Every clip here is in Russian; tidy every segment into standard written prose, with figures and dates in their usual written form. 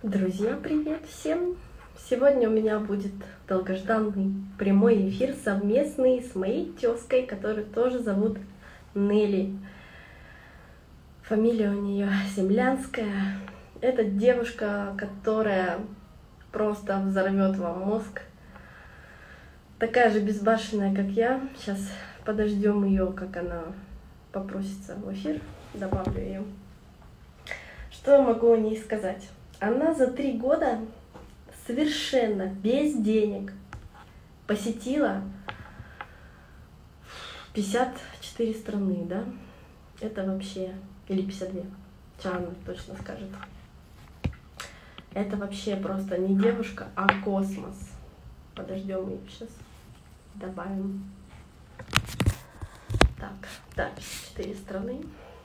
Друзья, привет всем! Сегодня у меня будет долгожданный прямой эфир совместный с моей тезкой, которую тоже зовут Нелли. Фамилия у нее Землянская. Это девушка, которая просто взорвет вам мозг. Такая же безбашенная, как я. Сейчас подождем ее, как она попросится в эфир. Добавлю ее. Что я могу о ней сказать? Она за 3 года совершенно без денег посетила 54 страны, да? Это вообще... Или 52. Сейчас она точно скажет. Это вообще просто не девушка, а космос. Подождем ее сейчас. Добавим. Так, дальше 4 страны.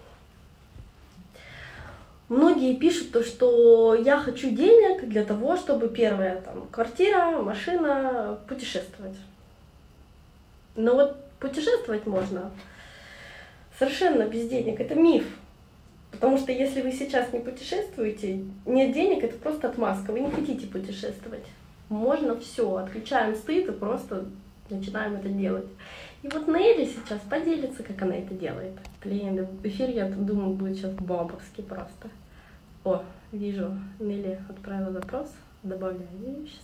Многие пишут то, что я хочу денег для того, чтобы первое, там, квартира, машина, путешествовать. Но вот путешествовать можно совершенно без денег. Это миф. Потому что если вы сейчас не путешествуете, нет денег, это просто отмазка. Вы не хотите путешествовать. Можно все, отключаем стыд и просто начинаем это делать. И вот Нелли сейчас поделится, как она это делает. Блин, эфир, я думаю, будет сейчас бомбовский просто. О, вижу, Нелли отправила запрос, добавляю ее сейчас.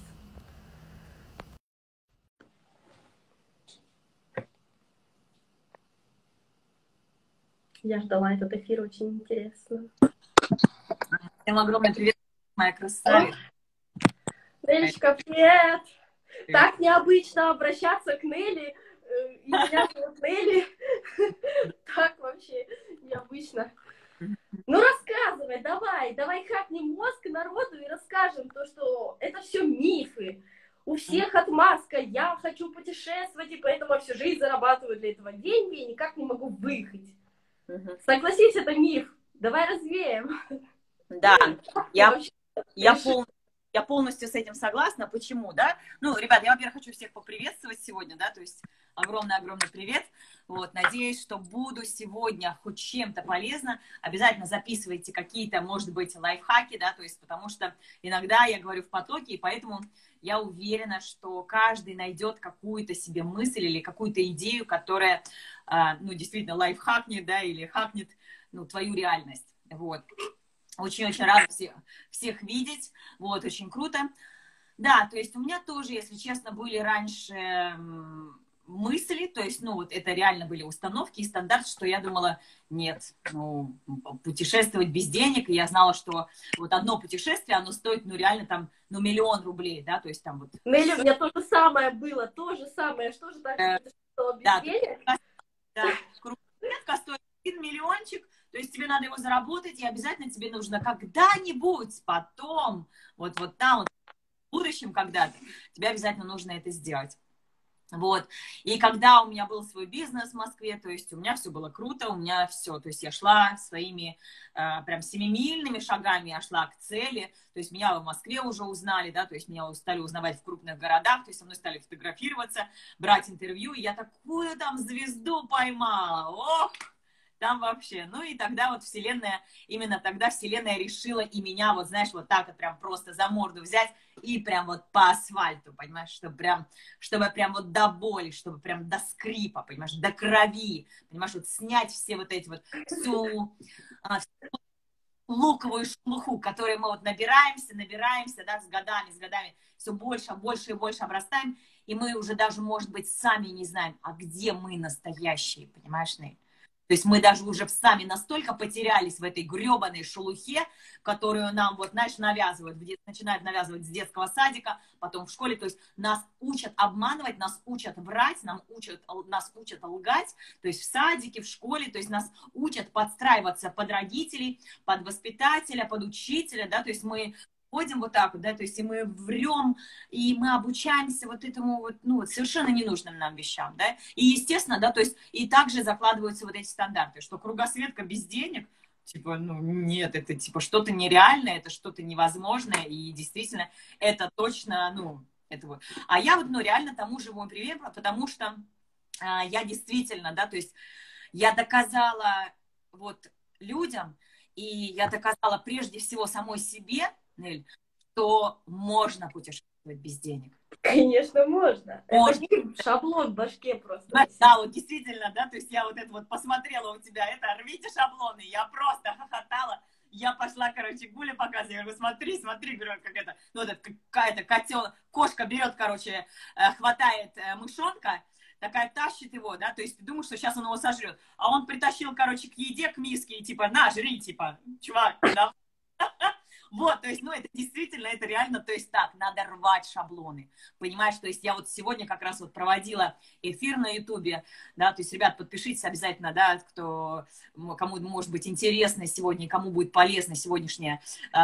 Я ждала этот эфир, очень интересно. Всем огромный привет, моя красавица. Нелличка, привет! Так необычно обращаться к Нелли. И меня зовут Нелли. Так вообще необычно. Ну рассказывай, давай хакнем мозг народу и расскажем то, что это все мифы. У всех отмазка, я хочу путешествовать, и поэтому всю жизнь зарабатываю для этого деньги и никак не могу выехать. Согласись, это миф. Давай развеем. Да, я полностью с этим согласна. Почему, да? Ну, ребят, я, во-первых, хочу всех поприветствовать сегодня, да, то есть огромный-огромный привет. Вот, надеюсь, что буду сегодня хоть чем-то полезна. Обязательно записывайте какие-то, может быть, лайфхаки, да, то есть потому что иногда я говорю в потоке, и поэтому я уверена, что каждый найдет какую-то себе мысль или какую-то идею, которая, ну, действительно лайфхакнет, да, или хакнет, ну, твою реальность. Вот. Очень-очень рада всех видеть. Вот, очень круто. Да, то есть у меня тоже, если честно, были раньше мысли, то есть, ну, вот это реально были установки и стандарты, что я думала, нет, ну, путешествовать без денег, и я знала, что вот одно путешествие, оно стоит, ну, реально там, ну, 1 000 000 рублей, да, то есть там вот... Нелли, у меня то же самое было, то же самое, что же так путешествовала без денег? Да, кругосветка стоит 1 миллиончик, то есть тебе надо его заработать, и обязательно тебе нужно когда-нибудь потом, вот там, вот, в будущем когда-то, тебе обязательно нужно это сделать. Вот. И когда у меня был свой бизнес в Москве, то есть у меня все было круто, у меня все, то есть я шла своими прям семимильными шагами, я шла к цели, то есть меня в Москве уже узнали, да, то есть меня стали узнавать в крупных городах, то есть со мной стали фотографироваться, брать интервью, и я такую там звезду поймала, ох! Там вообще, ну и тогда вот вселенная, именно тогда вселенная решила и меня вот, знаешь, вот так вот прям просто за морду взять и прям вот по асфальту, понимаешь, чтобы прям вот до боли, чтобы прям до скрипа, понимаешь, до крови, понимаешь, вот снять все вот эти вот, всю луковую шелуху, которой мы вот набираемся, да, с годами, все больше и больше обрастаем, и мы уже даже, может быть, сами не знаем, а где мы настоящие, понимаешь, Нель? То есть мы даже уже сами настолько потерялись в этой гребаной шелухе, которую нам, вот, знаешь, навязывают, начинают навязывать с детского садика, потом в школе. То есть нас учат обманывать, нас учат врать, нас учат лгать. То есть в садике, в школе, то есть нас учат подстраиваться под родителей, под воспитателя, под учителя, да, то есть мы ходим вот так вот, да, то есть и мы врем, и мы обучаемся вот этому вот, ну, вот совершенно ненужным нам вещам, да, и естественно, да, то есть и также закладываются вот эти стандарты, что кругосветка без денег, типа, ну, нет, это типа что-то нереальное, это что-то невозможное, и действительно это точно, ну, это вот. А я вот, ну, реально тому живой пример, потому что я действительно, да, то есть я доказала вот людям, и я доказала прежде всего самой себе, Нель, что можно путешествовать без денег. Конечно, можно. Можно. Это шаблон в башке просто. Да, вот действительно, да, то есть я вот это вот посмотрела у тебя, это рвите шаблоны, я просто хохотала. Я пошла, короче, Гуле показывать, я говорю, смотри, смотри, говорю, как это, ну, вот какая-то котел, кошка берет, короче, хватает мышонка, такая тащит его, да, то есть ты думаешь, что сейчас он его сожрет, а он притащил, короче, к еде, к миске, и типа, на, жри, типа, чувак, да. Вот, то есть, ну, это действительно, это реально, то есть так, надо рвать шаблоны, понимаешь, то есть я вот сегодня как раз вот проводила эфир на Ютубе, да, то есть, ребят, подпишитесь обязательно, да, кому может быть интересно сегодня, кому будет полезно сегодняшний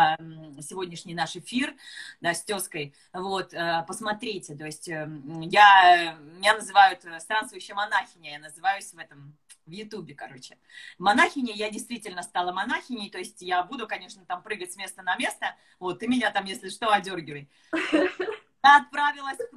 наш эфир, да, с тезкой, вот, посмотрите, то есть, меня называют странствующая монахиня, я называюсь в Ютубе, короче. Монахиня, я действительно стала монахиней, то есть я буду, конечно, там прыгать с места на место, вот, ты меня там, если что, одергивай. Я отправилась в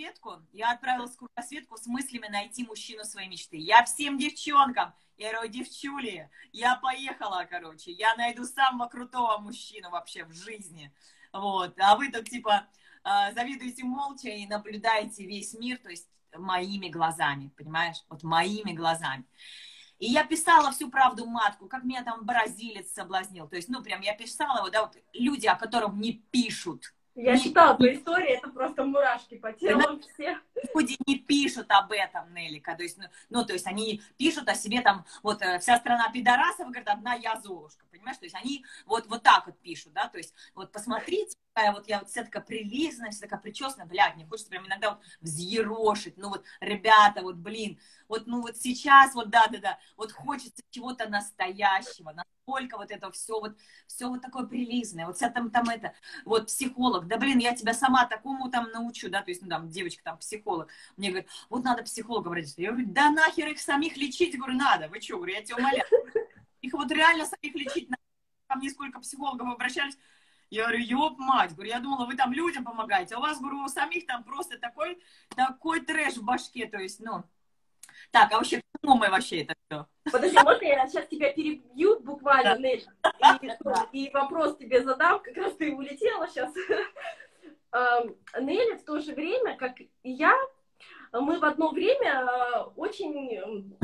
кругосветку с мыслями найти мужчину своей мечты. Я всем девчонкам, я говорю, девчули, я поехала, короче, я найду самого крутого мужчину вообще в жизни, вот, а вы тут, типа, завидуете молча и наблюдаете весь мир, то есть моими глазами, понимаешь? Вот моими глазами. И я писала всю правду матку, как меня там бразилец соблазнил. То есть, ну, прям я писала, вот, да, вот люди, о котором не пишут. Я читала твою историю, это просто мурашки по телу все. Люди не пишут об этом, Неллика. То есть, ну, то есть они пишут о себе там, вот вся страна пидорасов, говорит, одна я Золушка, понимаешь? То есть они вот так вот пишут, да, то есть вот посмотрите, вот я вот вся такая прилизанная, вся такая причесанная, блядь, мне хочется прям иногда вот взъерошить, ну вот, ребята, вот, блин, вот, ну вот сейчас, вот, да, вот хочется чего-то настоящего, насколько вот это все вот такое прилизанное, вот вся там это, вот психолог, да, блин, я тебя сама такому там научу, да, то есть, ну, там, девочка там психолог, мне говорит, вот надо психолога обратиться, я говорю, да нахер их самих лечить, говорю, надо, вы что, говорю, я тебя умоляю, их вот реально самих лечить надо, ко мне сколько психологов обращались. Я говорю, ёб мать, говорю, я думала, вы там людям помогаете, а у вас, говорю, у самих там просто такой трэш в башке, то есть, ну, так, а вообще, почему мы вообще это все? Подожди, можно я сейчас тебя перебью буквально, Нель, и вопрос тебе задам, как раз ты улетела сейчас. Нелли в то же время, как и я, мы в одно время очень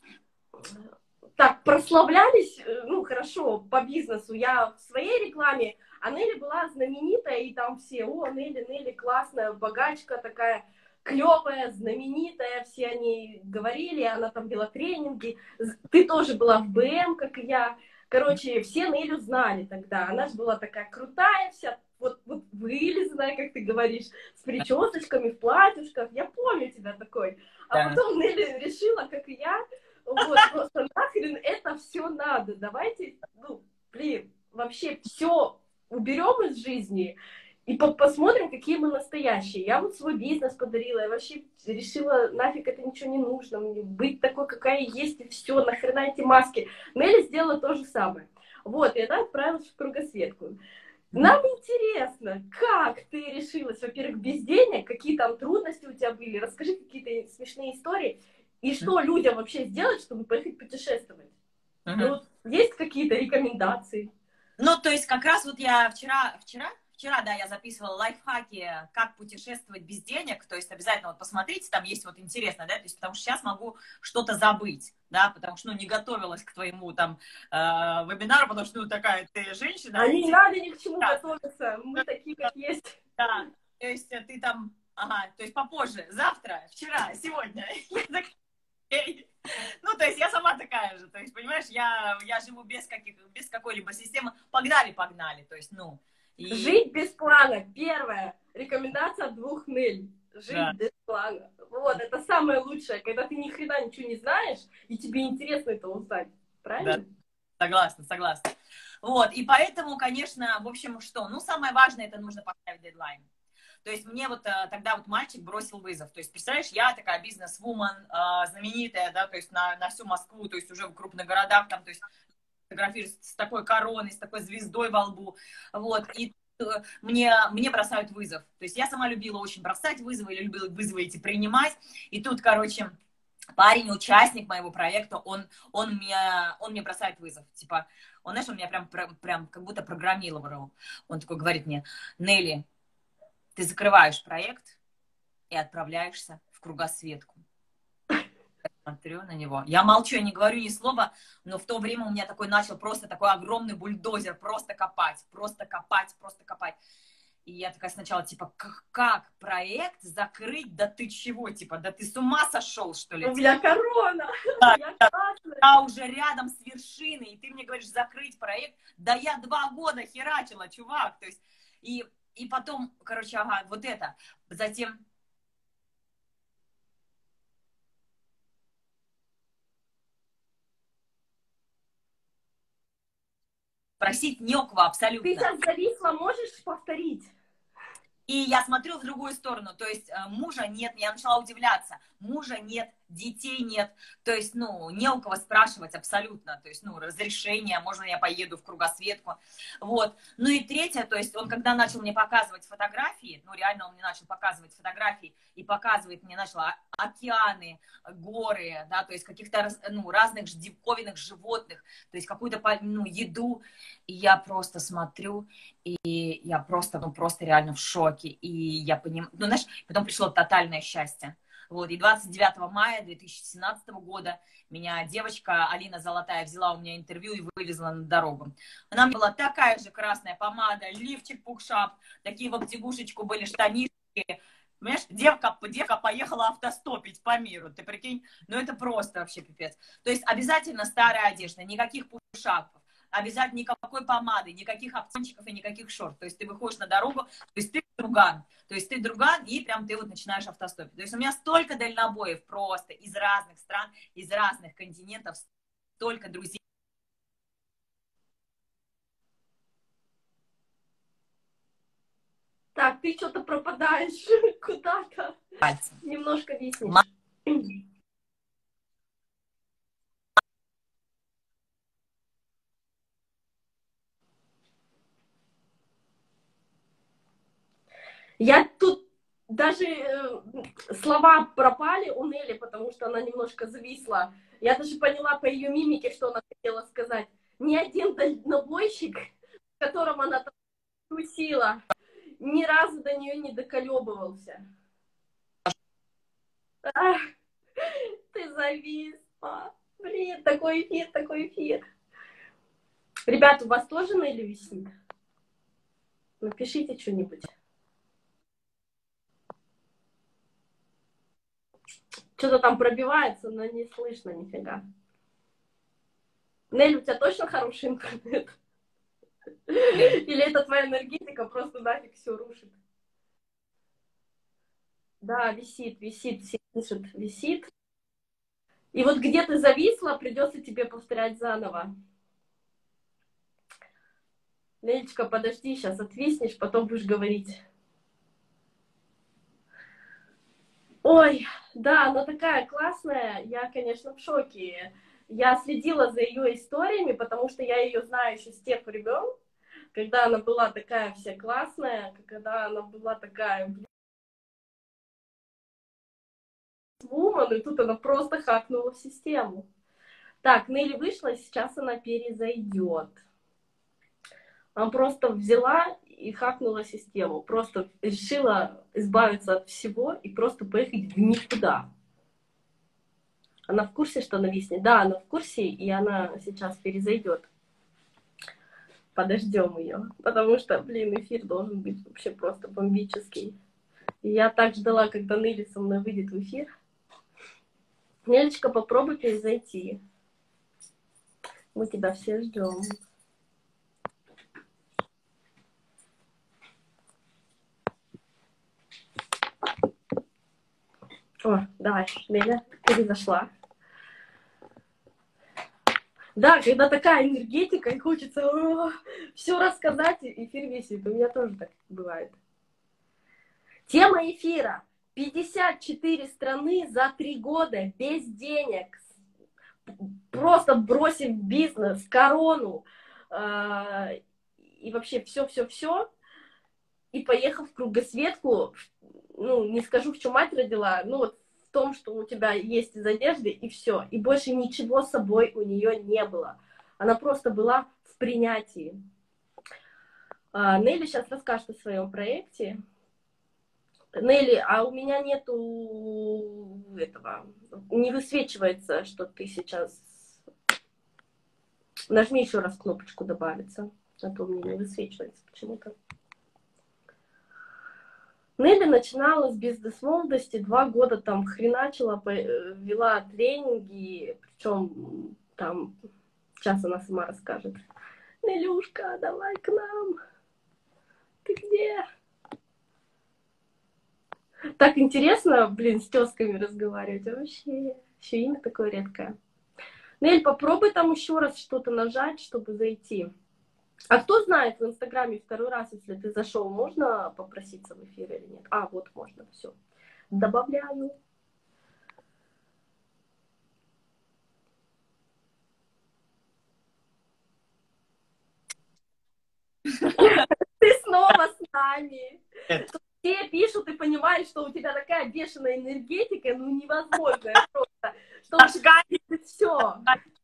так прославлялись, ну, хорошо, по бизнесу. Я в своей рекламе, а Нелли была знаменитая, и там все, о, Нелли, классная, богачка такая, клевая, знаменитая, все о ней говорили, она там вела тренинги. Ты тоже была в БМ, как и я. Короче, все Неллю знали тогда. Она же была такая крутая вся, вот вылизанная, как ты говоришь, с причесочками, в платьюшках. Я помню тебя такой. А потом Нелли решила, как и я, вот, просто нахрен это все надо. Давайте, ну, блин, вообще все уберем из жизни и посмотрим, какие мы настоящие. Я вот свой бизнес подарила, я вообще решила, нафиг это ничего не нужно, мне быть такой, какая есть, и все, нахрена эти маски. Нелли сделала то же самое. Вот, и она отправилась в кругосветку. Нам интересно, как ты решилась, во-первых, без денег, какие там трудности у тебя были, расскажи какие-то смешные истории, и что людям вообще сделать, чтобы поехать путешествовать. Ну, есть какие-то рекомендации? Ну, то есть как раз вот я вчера, да, я записывала лайфхаки, как путешествовать без денег, то есть обязательно вот посмотрите, там есть вот интересно, да, то есть потому что сейчас могу что-то забыть, да, потому что, ну, не готовилась к твоему там вебинару, потому что, ну, такая ты женщина. А не надо ни к чему готовиться, мы такие, как есть. Да, то есть ты там, то есть попозже, завтра, вчера, сегодня. Ну, то есть я сама такая же, то есть, понимаешь, я живу без какой-либо системы, погнали, то есть, ну. Жить без плана. Первая рекомендация от 2 Нель. Жить без плана. Вот, это самое лучшее, когда ты ни хрена ничего не знаешь, и тебе интересно это узнать. Правильно? Да. Согласна. Вот, и поэтому, конечно, в общем, что? Ну, самое важное, это нужно поставить дедлайн. То есть мне вот тогда вот мальчик бросил вызов. То есть, представляешь, я такая бизнес-вумен, знаменитая, да, то есть на всю Москву, то есть уже в крупных городах, там, то есть фотографируюсь с такой короной, с такой звездой во лбу, вот, и мне бросают вызов. То есть я сама любила очень бросать вызовы, или любила вызовы эти принимать, и тут, короче, парень, участник моего проекта, он мне бросает вызов. Типа, он, знаешь, он меня прям как будто программировал. Он такой говорит мне: Нелли, ты закрываешь проект и отправляешься в кругосветку. Смотрю на него. Я молчу, я не говорю ни слова, но в то время у меня такой начал просто такой огромный бульдозер просто копать, просто копать, просто копать. И я такая сначала, типа, как проект закрыть? Да ты чего, типа, да ты с ума сошел, что ли? У меня корона, Да, я классная. я уже рядом с вершиной, и ты мне говоришь закрыть проект? Да я 2 года херачила, чувак. То есть, и потом, короче, ага, вот это. Затем... Просить не у кого Ты абсолютно. сейчас зависла, можешь повторить? И я смотрю в другую сторону, то есть мужа нет, я начала удивляться, мужа нет, детей нет, то есть, ну, не у кого спрашивать абсолютно, то есть, ну, разрешение, можно я поеду в кругосветку, вот. Ну и третье, то есть он когда начал мне показывать фотографии, ну, реально он мне начал показывать фотографии и показывает мне, начал океаны, горы, да, то есть каких-то, ну, разных диковинных животных, то есть какую-то, ну, еду, и я просто смотрю, и я просто, ну, просто реально в шоке. И я понимаю, ну, знаешь, потом пришло тотальное счастье. Вот, и 29 мая 2017 года меня девочка Алина Золотая взяла у меня интервью и вывезла на дорогу. Она была такая же красная помада, лифчик пукшап, такие в обтягушечку были штанишки. Понимаешь, девка поехала автостопить по миру, ты прикинь? Ну, это просто вообще пипец. То есть обязательно старая одежда, никаких пушапов, обязательно никакой помады, никаких опциончиков и никаких шорт. То есть ты выходишь на дорогу, то есть ты друган. То есть ты друган, и прям ты вот начинаешь автостопить. То есть у меня столько дальнобоев просто из разных стран, из разных континентов, столько друзей. Так, ты что-то пропадаешь куда-то. Пальцем. Немножко виснешь. Я тут даже слова пропали у Нелли, потому что она немножко зависла. Я даже поняла по ее мимике, что она хотела сказать. Ни один дальнобойщик, в котором она там тусила, ни разу до нее не доколебывался. Ах, ты зависла. Блин, такой эфир, такой эфир. Ребята, у вас тоже Нелли висит? Напишите что-нибудь. Что-то там пробивается, но не слышно нифига. Нелли, у тебя точно хороший интернет? Или это твоя энергетика просто нафиг все рушит? Да, висит, висит, все пишут, висит. И вот где ты зависла, придется тебе повторять заново. Нелечка, подожди, сейчас отвиснешь, потом будешь говорить. Ой, да, она такая классная, я, конечно, в шоке. Я следила за ее историями, потому что я ее знаю еще с тех времен, когда она была такая вся классная, когда она была такая вумен, и тут она просто хакнула в систему. Так, Нелли вышла, сейчас она перезайдет. Она просто взяла и хакнула систему. Просто решила избавиться от всего и просто поехать в никуда. Она в курсе, что она виснет? Да, она в курсе, и она сейчас перезайдет. Подождем ее. Потому что, блин, эфир должен быть вообще просто бомбический. И я так ждала, когда Нелли со мной выйдет в эфир. Нелечка, попробуй перезайти. Мы тебя все ждем. О, давай, Неля, перезашла. Да, когда такая энергетика, и хочется все рассказать, эфир висит. У меня тоже так бывает. Тема эфира. 54 страны за 3 года без денег. Просто бросив бизнес, корону и вообще все-все-все. И поехав в кругосветку, ну, не скажу, в чем мать родила, ну, вот том, что у тебя есть из одежды, и все. И больше ничего с собой у нее не было. Она просто была в принятии. Нелли сейчас расскажет о своем проекте. Нелли, а у меня нету этого, не высвечивается, что ты сейчас... Нажми еще раз кнопочку «Добавиться», а то у меня не высвечивается почему-то. Нелли начинала с бизнес-молодости, 2 года там хреначила, вела тренинги, причем там, сейчас она сама расскажет. Нелюшка, давай к нам. Ты где? Так интересно, блин, с тёзками разговаривать. Вообще, еще имя такое редкое. Нель, попробуй там еще раз что-то нажать, чтобы зайти. А кто знает, в Инстаграме второй раз, если ты зашел, можно попроситься в эфир или нет? А, вот можно, все. Добавляю. Ты снова с нами. Все пишут и понимают, что у тебя такая бешеная энергетика, ну невозможно просто. Что все.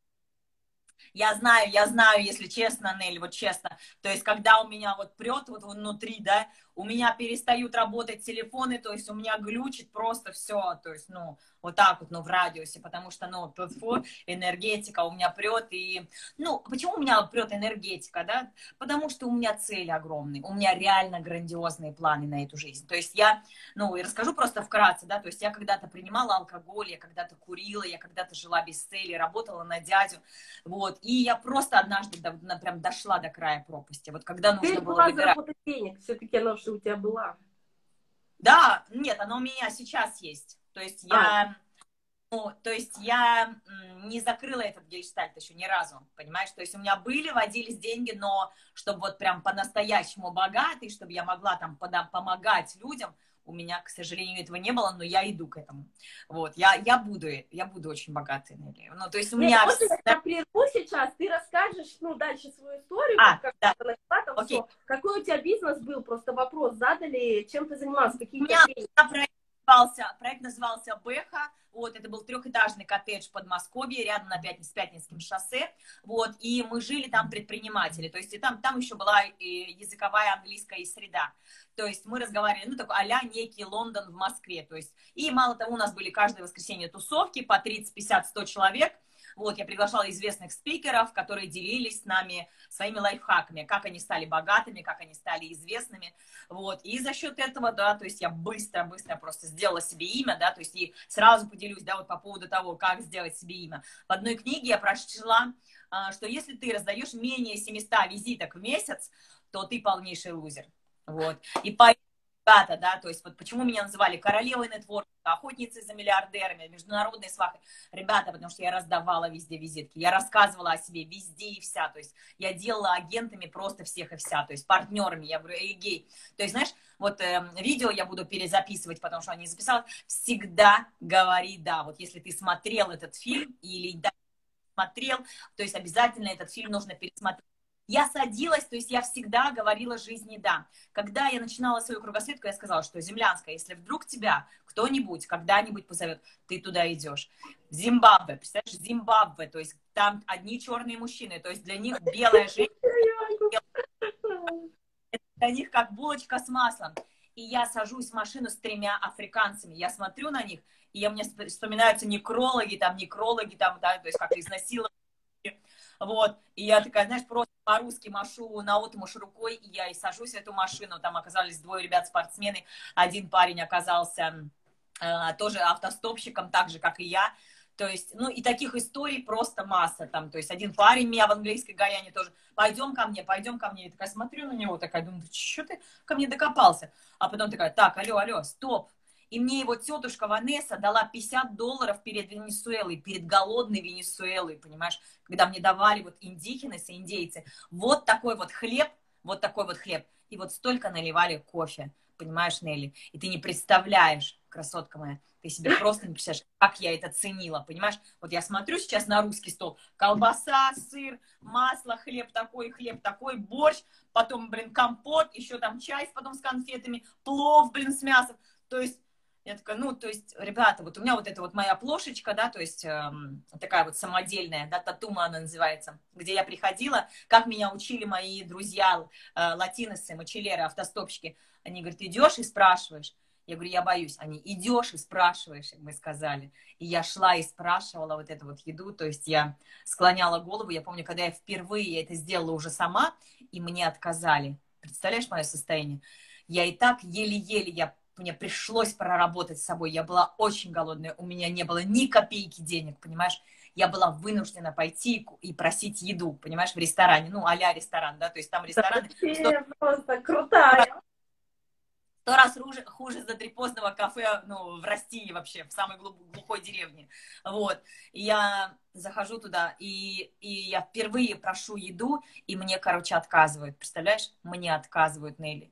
Я знаю, если честно, Нель, вот честно. То есть, когда у меня вот прет вот внутри, да, у меня перестают работать телефоны, то есть у меня глючит просто все, то есть, ну, вот так вот, ну, в радиусе, потому что, ну, энергетика у меня прет, и, ну, почему у меня прет энергетика, да? Потому что у меня цели огромные, у меня реально грандиозные планы на эту жизнь. То есть я, ну, и расскажу просто вкратце, да, то есть я когда-то принимала алкоголь, я когда-то курила, я когда-то жила без цели, работала на дядю, вот, и я просто однажды прям дошла до края пропасти, вот когда нужно было выбирать. Заработать денег, все-таки она же у тебя была. Да, нет, она у меня сейчас есть. То есть я, ну, то есть я не закрыла этот гельштальт еще ни разу, понимаешь? То есть у меня были, водились деньги, но чтобы вот прям по-настоящему богатый, чтобы я могла там помогать людям, у меня, к сожалению, этого не было, но я иду к этому. Вот, я буду очень богатой, Нелли. Ну, то есть у меня... Я прерву сейчас, ты расскажешь, ну, дальше свою историю, как да. ты начала, там все. Какой у тебя бизнес был, просто вопрос задали, чем ты занималась, какие у меня проект назывался Бэха, вот, это был 3-этажный коттедж в Подмосковье, рядом с Пятницким шоссе, вот, и мы жили там предприниматели, то есть и там еще была и языковая английская среда, то есть мы разговаривали, ну, такой а-ля некий Лондон в Москве, то есть, и мало того, у нас были каждое воскресенье тусовки по 30, 50, 100 человек. Вот, я приглашала известных спикеров, которые делились с нами своими лайфхаками, как они стали богатыми, как они стали известными, вот, и за счет этого, да, то есть я быстро просто сделала себе имя, да, то есть и сразу поделюсь, да, вот по поводу того, как сделать себе имя. В одной книге я прочла, что если ты раздаешь менее 700 визиток в месяц, то ты полнейший лузер, вот, и поэтому, да, то есть вот почему меня называли королевой нетворкинга, охотницей за миллиардерами, международной свахой, ребята, потому что я раздавала везде визитки, я рассказывала о себе везде и вся, то есть я делала агентами просто всех и вся, то есть партнерами, я говорю, эй, гей, то есть, знаешь, вот видео я буду перезаписывать, потому что я не записала, всегда говори да, вот если ты смотрел этот фильм или да, смотрел, то есть обязательно этот фильм нужно пересмотреть. Я садилась, то есть я всегда говорила жизни да. Когда я начинала свою кругосветку, я сказала, что Землянская, если вдруг тебя кто-нибудь когда-нибудь позовет, ты туда идешь. В Зимбабве, представляешь, Зимбабве, то есть там одни черные мужчины, то есть для них белая женщина, для них как булочка с маслом. И я сажусь в машину с 3 африканцами, я смотрю на них, и мне вспоминаются некрологи, да, то есть как изнасиловали. Вот, и я такая, знаешь, просто по-русски машу наотмашь рукой, и я и сажусь в эту машину, там оказались 2 ребят-спортсмены, один парень оказался тоже автостопщиком, так же, как и я, то есть, ну, и таких историй просто масса, там, то есть, один парень меня в английской Гаяне тоже, пойдем ко мне, я такая смотрю на него, такая, думаю, что ты ко мне докопался, а потом такая, так, алло, стоп. И мне его тетушка Ванесса дала $50 перед Венесуэлой, перед голодной Венесуэлой, понимаешь, когда мне давали вот индígenas и индейцы, вот такой вот хлеб, и вот столько наливали кофе, понимаешь, Нелли, и ты не представляешь, красотка моя, ты себе просто не представляешь, как я это ценила, понимаешь, вот я смотрю сейчас на русский стол, колбаса, сыр, масло, хлеб такой, борщ, потом, блин, компот, еще там чай потом с конфетами, плов, блин, с мясом, то есть Я такая, ну, то есть, ребята, вот у меня вот эта вот моя плошечка, да, то есть такая вот самодельная, да, татума она называется, где я приходила, как меня учили мои друзья, латиносы, мочелеры, автостопщики. Они говорят, идешь и спрашиваешь. Я говорю, я боюсь. Они, идешь и спрашиваешь, мы сказали. И я шла и спрашивала вот эту вот еду, то есть я склоняла голову. Я помню, когда я впервые это сделала уже сама, и мне отказали. Представляешь мое состояние? Я и так еле-еле, мне пришлось проработать с собой. Я была очень голодная, у меня не было ни копейки денег, понимаешь? Я была вынуждена пойти и просить еду, понимаешь, в ресторане, ну, а-ля ресторан, да, то есть там Да, рестораны ты просто крутая. 100 раз хуже затрипозного кафе, ну, в России вообще, в самой глухой деревне. Вот. И я захожу туда, и я впервые прошу еду, и мне, короче, отказывают. Представляешь? Мне отказывают, Нелли.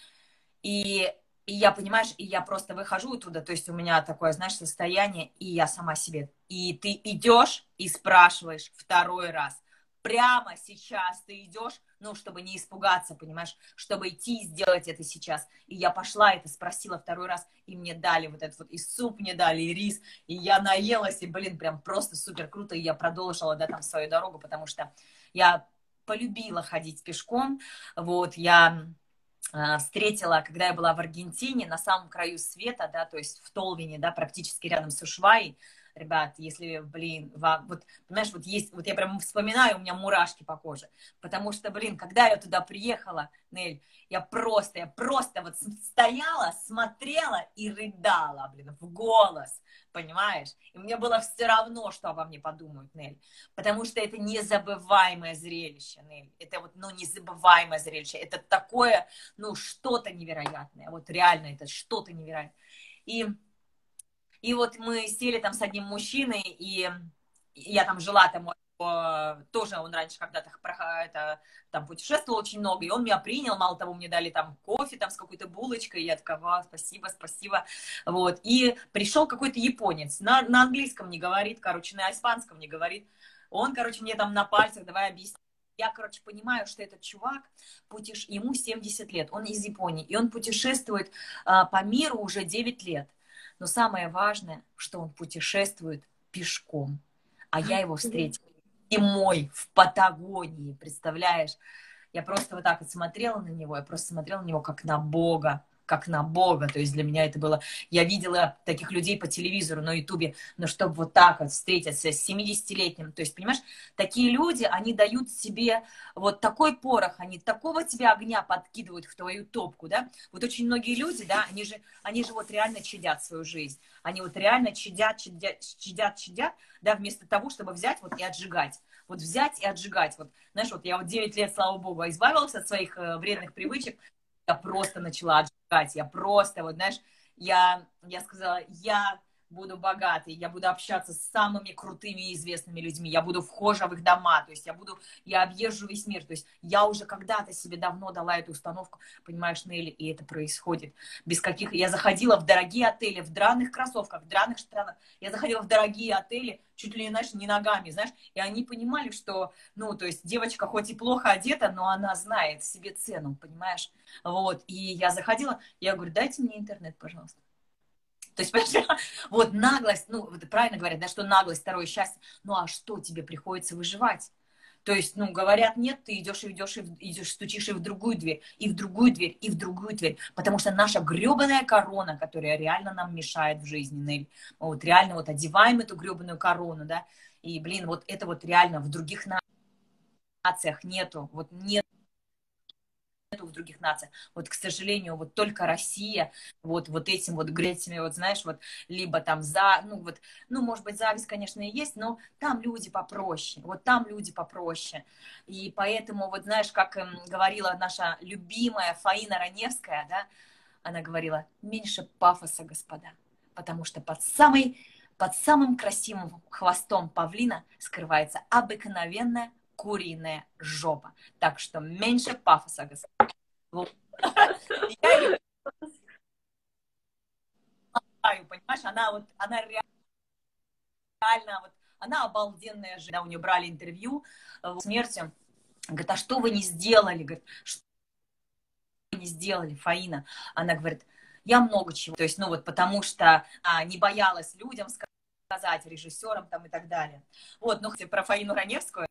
И я, понимаешь, и я просто выхожу оттуда, то есть у меня такое, знаешь, состояние, и я сама себе. И ты идешь и спрашиваешь второй раз. Прямо сейчас ты идешь, ну, чтобы не испугаться, понимаешь, чтобы идти и сделать это сейчас. И я пошла это спросила второй раз, и мне дали вот этот вот, и суп мне дали, и рис, и я наелась, и, блин, прям просто супер круто, и я продолжила, да, там свою дорогу, потому что я полюбила ходить пешком, вот, я встретила, когда я была в Аргентине, на самом краю света, да, то есть в Толвине, да, практически рядом с Ушваей. Ребят, если, блин, вот, понимаешь, вот есть, вот я прям вспоминаю, у меня мурашки по коже, потому что, блин, когда я туда приехала, Нель, я просто вот стояла, смотрела и рыдала, блин, в голос, понимаешь? И мне было все равно, что обо мне подумают, Нель, потому что это незабываемое зрелище, Нель, это вот, ну, незабываемое зрелище, это такое, ну, что-то невероятное, вот реально это что-то невероятное. И вот мы сели там с одним мужчиной, и я там жила, там тоже он раньше когда-то там путешествовал очень много, и он меня принял, мало того, мне дали там кофе там с какой-то булочкой, и я такая, спасибо, спасибо, вот, и пришел какой-то японец, на английском не говорит, короче, на испанском не говорит, он, короче, мне там на пальцах, давай объяснить. Я, короче, понимаю, что этот чувак, ему 70 лет, он из Японии, и он путешествует по миру уже 9 лет. Но самое важное, что он путешествует пешком. А я его встретила зимой в Патагонии, представляешь? Я просто вот так вот смотрела на него, я просто смотрела на него как на Бога, как на Бога. То есть для меня это было... Я видела таких людей по телевизору, на Ютубе, но чтобы вот так вот встретиться с 70-летним. То есть, понимаешь, такие люди, они дают себе вот такой порох, они такого тебе огня подкидывают в твою топку, да? Вот очень многие люди, да, они же вот реально чадят свою жизнь. Они вот реально чадят, да, вместо того, чтобы взять вот и отжигать. Вот взять и отжигать. Вот, знаешь, вот я вот 9 лет, слава богу, избавилась от своих вредных привычек, я просто начала отжигать, я просто, вот, знаешь, я сказала, я буду богатой, я буду общаться с самыми крутыми и известными людьми, я буду вхожа в их дома, то есть я объезжу весь мир, то есть я уже когда-то себе давно дала эту установку, понимаешь, Нелли, и это происходит без каких... Я заходила в дорогие отели, в драных кроссовках, в драных штанах, я заходила в дорогие отели, чуть ли, знаешь, не ногами, знаешь, и они понимали, что, ну, то есть девочка хоть и плохо одета, но она знает себе цену, понимаешь, вот, и я заходила, я говорю, дайте мне интернет, пожалуйста. То есть, вот наглость, ну, вот правильно говорят, да, что наглость, второе счастье. Ну, а что тебе приходится выживать? То есть, ну, говорят, нет, ты идешь, стучишь и в другую дверь, и в другую дверь, и в другую дверь. Потому что наша гребаная корона, которая реально нам мешает в жизни, Нель, вот реально вот одеваем эту гребаную корону, да, и, блин, вот это вот реально в других нациях нету, вот нет в других нациях. Вот, к сожалению, вот только Россия вот этим вот гретями, вот знаешь, вот либо там ну вот, ну, может быть, зависть, конечно, и есть, но там люди попроще, вот там люди попроще. И поэтому, вот знаешь, как говорила наша любимая Фаина Раневская, да, она говорила, меньше пафоса, господа, потому что под самым красивым хвостом павлина скрывается обыкновенная куриная жопа. Так что меньше пафоса, господа. Вот. Я ее знаю, понимаешь, она реально, вот, она обалденная жена, у нее брали интервью смертью, говорит, а что вы не сделали, говорит, что вы не сделали, Фаина? Она говорит, Я много чего. То есть, ну вот потому что не боялась людям сказать, режиссерам там и так далее. Вот, ну, хотя про Фаину Раневскую.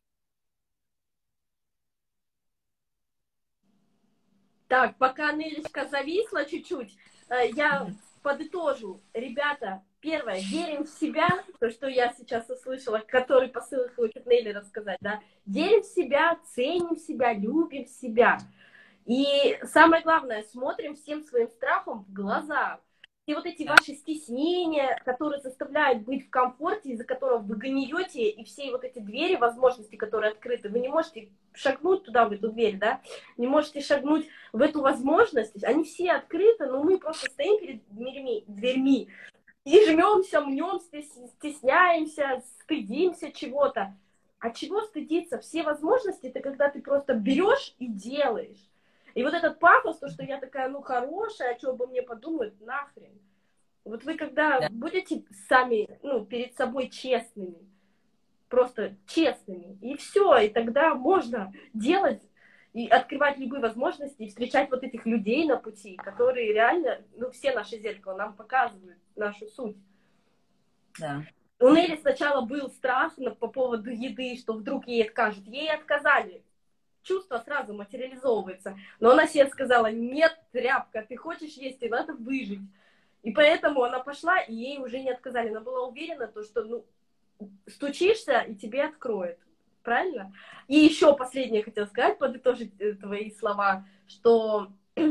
Так, пока Нелечка зависла чуть-чуть, я подытожу. Ребята, первое, верим в себя, то, что я сейчас услышала, который посыл хочет Нелли рассказать, да, верим в себя, ценим себя, любим себя. И самое главное, смотрим всем своим страхом в глаза. И вот эти ваши стеснения, которые заставляют быть в комфорте, из-за которого вы гниете, и все вот эти двери, возможности, которые открыты, вы не можете шагнуть туда, в эту дверь, да, не можете шагнуть в эту возможность, они все открыты, но мы просто стоим перед дверьми и жмемся, мнемся, стесняемся, стыдимся чего-то. А чего стыдиться? Все возможности, это когда ты просто берешь и делаешь. И вот этот пафос, то, что я такая, ну, хорошая, а что обо мне подумают, нахрен. Вот вы когда будете сами, ну, перед собой честными, просто честными, и все, и тогда можно делать и открывать любые возможности, и встречать вот этих людей на пути, которые реально, ну, все наши зеркала нам показывают нашу суть. Да. У Нелли сначала был страх по поводу еды, что вдруг ей откажут. Ей отказали. Чувство сразу материализовывается. Но она себе сказала, нет, тряпка, ты хочешь есть, и надо выжить. И поэтому она пошла, и ей уже не отказали. Она была уверена, что ну, стучишься, и тебе откроют. Правильно? И еще последнее хотела сказать, подытожить твои слова, что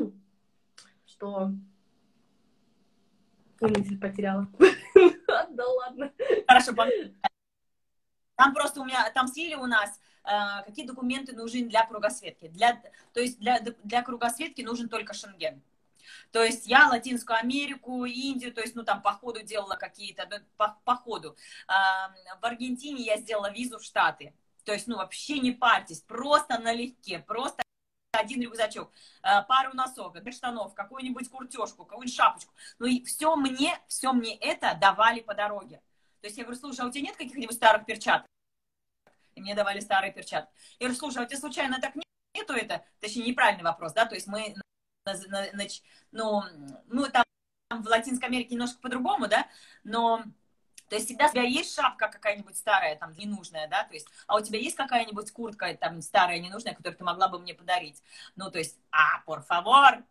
я мысль потеряла. Да ладно. Хорошо, там просто у меня, там слили у нас, какие документы нужны для кругосветки. То есть для кругосветки нужен только Шенген. То есть я Латинскую Америку, Индию, то есть, ну, там по ходу делала какие-то, по ходу. В Аргентине я сделала визу в Штаты. То есть, ну, вообще не парьтесь, просто налегке, просто один рюкзачок, пару носок, штанов, какую-нибудь куртежку, какую-нибудь шапочку. Ну, и все мне это давали по дороге. То есть я говорю, слушай, а у тебя нет каких-нибудь старых перчаток? И мне давали старые перчатки. Я говорю, слушай, а у тебя случайно так нету это? Точнее, неправильный вопрос, да, то есть мы, ну, там в Латинской Америке немножко по-другому, да, но, то есть всегда у тебя есть шапка какая-нибудь старая, там, ненужная, да, то есть, а у тебя есть какая-нибудь куртка, там, старая, ненужная, которую ты могла бы мне подарить? Ну, то есть, por favor.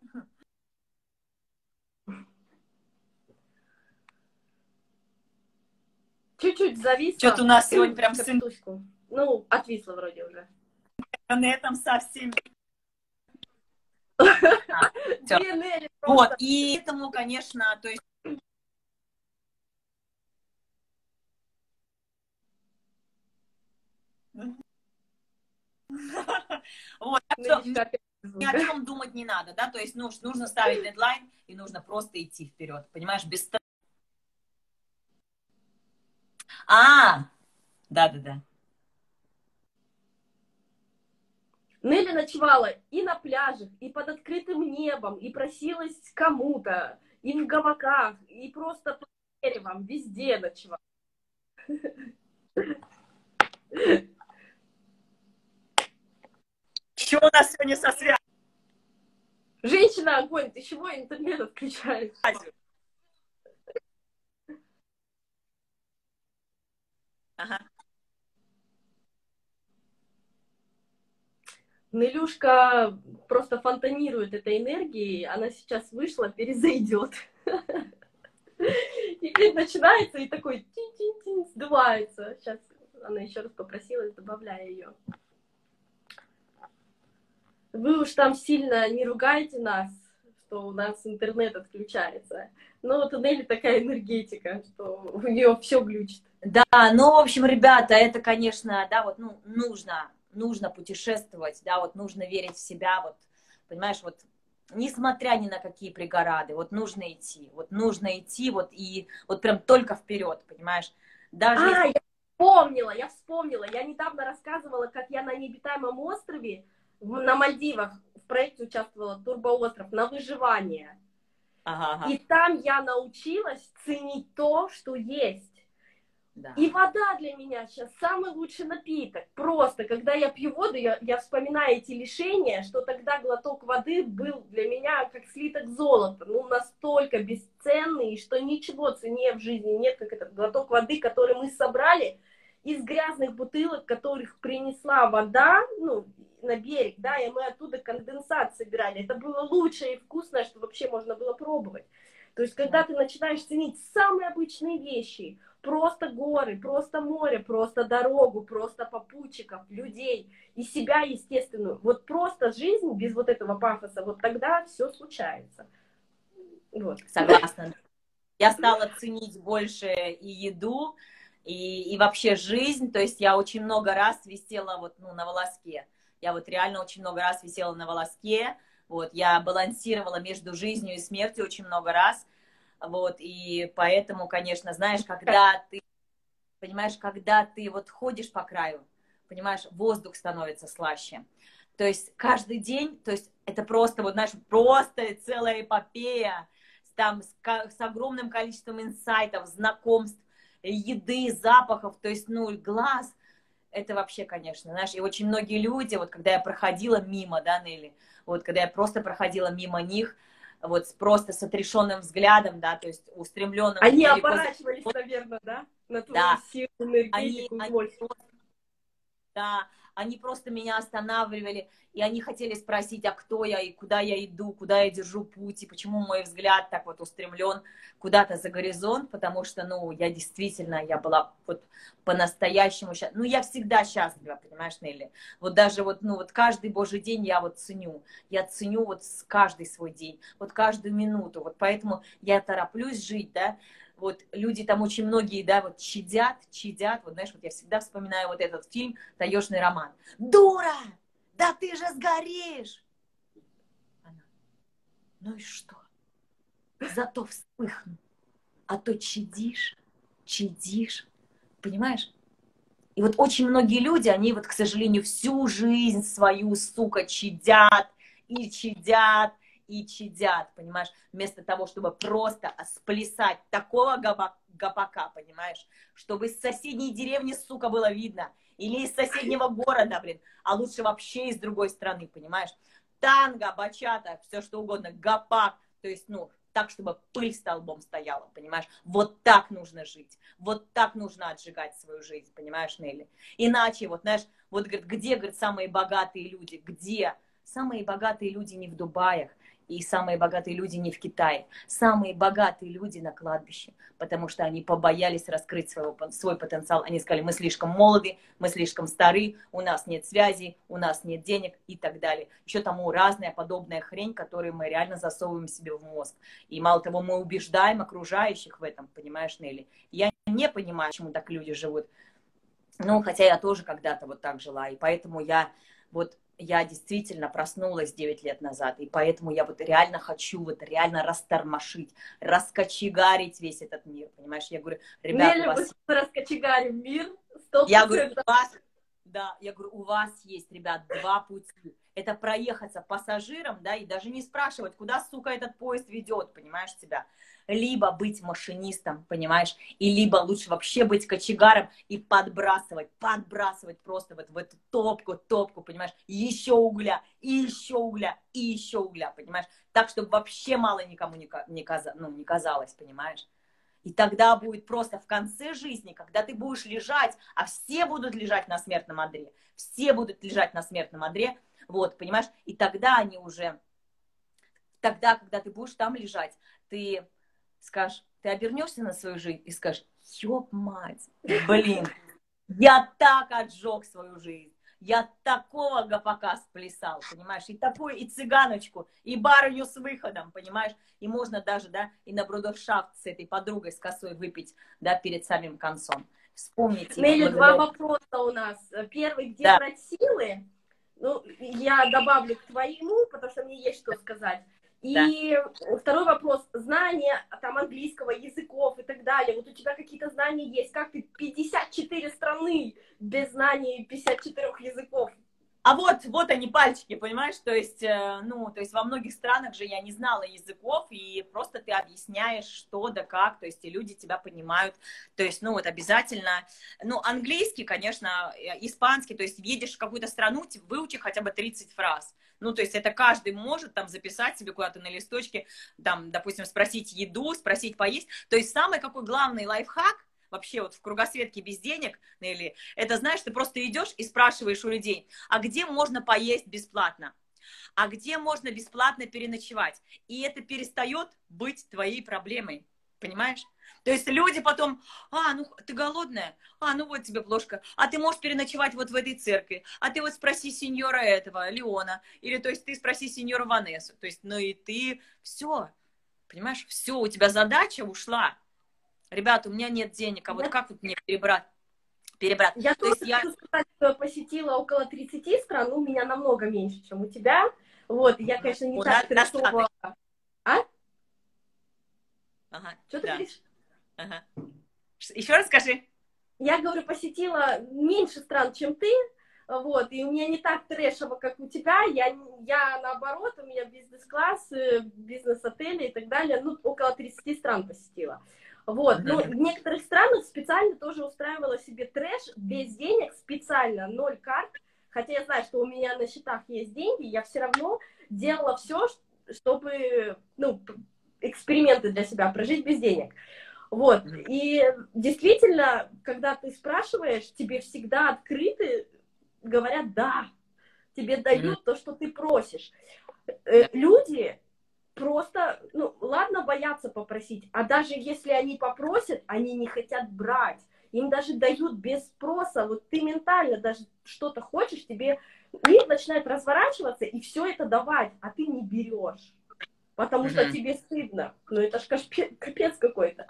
Чуть-чуть зависла. Что-то у нас сегодня прям с Ну, отвисла вроде уже. интернетом совсем. Вот, и этому, конечно, то есть... Вот, ни о чем думать не надо, да, то есть нужно ставить дедлайн, и нужно просто идти вперед, понимаешь, без... Да-да-да. Нелли ночевала и на пляжах, и под открытым небом, и просилась к кому-то, и в гамаках, и просто под деревом, везде ночевала. Что у нас сегодня со связью? Женщина огонь, ты чего интернет отключаешь? Ага. Нелюшка просто фонтанирует этой энергией, она сейчас вышла, перезайдет. Теперь начинается и такой тин-тин-тин сдувается. Сейчас она еще раз попросилась, добавляя ее. Вы уж там сильно не ругайте нас, что у нас интернет отключается. Но вот у Нелли такая энергетика, что у нее все глючит. Да, ну, в общем, ребята, это, конечно, да, вот, ну, нужно путешествовать, да, вот нужно верить в себя, вот, понимаешь, вот, несмотря ни на какие преграды, вот нужно идти, вот, и вот прям только вперед, понимаешь. Даже если... я вспомнила, я недавно рассказывала, как я на необитаемом острове на Мальдивах в проекте участвовала, Турбоостров, на выживание. Ага. И там я научилась ценить то, что есть. Да. И вода для меня сейчас самый лучший напиток. Просто, когда я пью воду, я вспоминаю эти лишения, что тогда глоток воды был для меня как слиток золота. Ну, настолько бесценный, что ничего ценнее в жизни нет, как этот глоток воды, который мы собрали из грязных бутылок, которых принесла вода, ну, на берег, да, и мы оттуда конденсат собирали. Это было лучшее и вкусное, что вообще можно было пробовать. То есть, когда ты начинаешь ценить самые обычные вещи, просто горы, просто море, просто дорогу, просто попутчиков, людей и себя естественную, вот просто жизнь без вот этого пафоса, вот тогда все случается. Вот. Согласна. Я стала ценить больше и еду, и вообще жизнь. То есть я очень много раз висела вот, ну, на волоске. Я вот реально очень много раз висела на волоске. Вот, я балансировала между жизнью и смертью очень много раз. Вот, и поэтому, конечно, знаешь, когда ты, понимаешь, когда ты вот ходишь по краю, понимаешь, воздух становится слаще. То есть каждый день, то есть это просто, вот, знаешь, просто целая эпопея, там с огромным количеством инсайтов, знакомств, еды, запахов, то есть, ну, глаз, это вообще, конечно, знаешь, и очень многие люди, вот когда я проходила мимо, да, Нелли, вот когда я просто проходила мимо них, вот просто с отрешенным взглядом, да, то есть устремленным Они далеко, оборачивались, наверное, да, на твою да, силу, они, энергетику, они мощь. да, они просто меня останавливали, и они хотели спросить, а кто я, и куда я иду, куда я держу путь, и почему мой взгляд так вот устремлен куда-то за горизонт, потому что, ну, я действительно, я была вот по-настоящему счастлива. Ну, я всегда счастлива, понимаешь, Нелли? Вот даже вот, ну, вот каждый божий день я вот ценю. Я ценю вот каждый свой день, вот каждую минуту. Вот поэтому я тороплюсь жить, да. Вот люди там очень многие, да, вот чадят, вот знаешь, вот я всегда вспоминаю вот этот фильм «Таежный роман». Дура! Да ты же сгоришь! Она, ну и что? Зато вспыхну. А то чадишь, понимаешь? И вот очень многие люди, они вот, к сожалению, всю жизнь свою, сука, чадят, и чадят, и чадят, понимаешь? Вместо того, чтобы просто сплясать такого гопака, понимаешь? Чтобы из соседней деревни, сука, было видно. Или из соседнего города, блин. А лучше вообще из другой страны, понимаешь? Танго, бачата, все что угодно, гопак. То есть, ну, так, чтобы пыль столбом стояла, понимаешь? Вот так нужно жить. Вот так нужно отжигать свою жизнь, понимаешь, Нелли? Иначе, вот, знаешь, вот, говорит, где, говорит, самые богатые люди? Где? Самые богатые люди не в Дубаях, и самые богатые люди не в Китае. Самые богатые люди на кладбище, потому что они побоялись раскрыть свой потенциал. Они сказали, мы слишком молоды, мы слишком стары, у нас нет связи, у нас нет денег и так далее. Еще тому разная подобная хрень, которую мы реально засовываем себе в мозг. И мало того, мы убеждаем окружающих в этом, понимаешь, Нелли? Я не понимаю, почему так люди живут. Ну, хотя я тоже когда-то вот так жила, и поэтому я действительно проснулась 9 лет назад, и поэтому я вот реально хочу вот реально растормошить, раскочегарить весь этот мир, понимаешь? Я говорю, ребят, у Нелли, мы вас... раскочегарим мир, Я говорю, 100%. у вас... Да, я говорю, у вас есть, ребят, два пути. Это проехаться пассажиром, да, и даже не спрашивать, куда, сука, этот поезд ведет, понимаешь, тебя. Либо быть машинистом, понимаешь, и либо лучше вообще быть кочегаром и подбрасывать просто вот в эту топку, понимаешь, еще угля, и еще угля, и еще угля, понимаешь, так, чтобы вообще мало никому не казалось, понимаешь. И тогда будет просто в конце жизни, когда ты будешь лежать, а все будут лежать на смертном одре, все будут лежать на смертном одре, вот, понимаешь, и тогда они уже, тогда, когда ты будешь там лежать, ты скажешь, ты обернешься на свою жизнь и скажешь, ёб мать, блин, я так отжег свою жизнь. Я такого гопака сплясал, понимаешь, и такую, и цыганочку, и барыню с выходом, понимаешь, и можно даже, да, и на брудершафт с этой подругой с косой выпить, да, перед самим концом. Вспомните. Нелли, два вопроса у нас. Первый, где Да, брать силы? Ну, я добавлю к твоему, потому что мне есть что сказать. да. И второй вопрос. Знания там английского, языков и так далее. Вот у тебя какие-то знания есть? Как ты 54 страны без знаний 54 языков? А вот они пальчики, понимаешь, то есть, ну, то есть во многих странах же я не знала языков, и просто ты объясняешь, что да как, то есть и люди тебя понимают, то есть, ну, вот обязательно, ну, английский, конечно, испанский, то есть едешь в какую-то страну, выучи хотя бы 30 фраз, ну, то есть это каждый может там записать себе куда-то на листочке, там, допустим, спросить еду, спросить поесть, то есть самый какой главный лайфхак, вообще вот в кругосветке без денег, Нелли, это, знаешь, ты просто идешь и спрашиваешь у людей, а где можно поесть бесплатно? А где можно бесплатно переночевать? И это перестает быть твоей проблемой. Понимаешь? То есть люди потом, ну ты голодная, ну вот тебе плошка, а ты можешь переночевать вот в этой церкви, а ты вот спроси сеньора этого, Леона, или то есть ты спроси сеньора Ванессу, то есть, ну и ты, все, понимаешь, все, у тебя задача ушла. Ребята, у меня нет денег, а вот как вот мне перебрать? Я То тоже есть я... хочу сказать, что посетила около 30 стран, у меня намного меньше, чем у тебя. Вот, я, конечно, не так Достаточно. трешово. А? Ага, Что ты да. говоришь? Ага. Еще раз скажи. Я, говорю, посетила меньше стран, чем ты, вот, и у меня не так трэшево, как у тебя, я наоборот, у меня бизнес-класс, бизнес-отели и так далее, ну, около 30 стран посетила. Вот, но в некоторых странах специально тоже устраивала себе трэш, без денег, специально, 0 карт, хотя я знаю, что у меня на счетах есть деньги, я все равно делала все, чтобы, ну, эксперименты для себя, прожить без денег. Вот, и действительно, когда ты спрашиваешь, тебе всегда открыты, говорят «да», тебе дают то, что ты просишь. Люди просто, ну, ладно боятся попросить, а даже если они попросят, они не хотят брать. Им даже дают без спроса. Вот ты ментально даже что-то хочешь, тебе мир начинает разворачиваться и все это давать, а ты не берешь, потому что тебе стыдно. Ну это ж капец какой-то.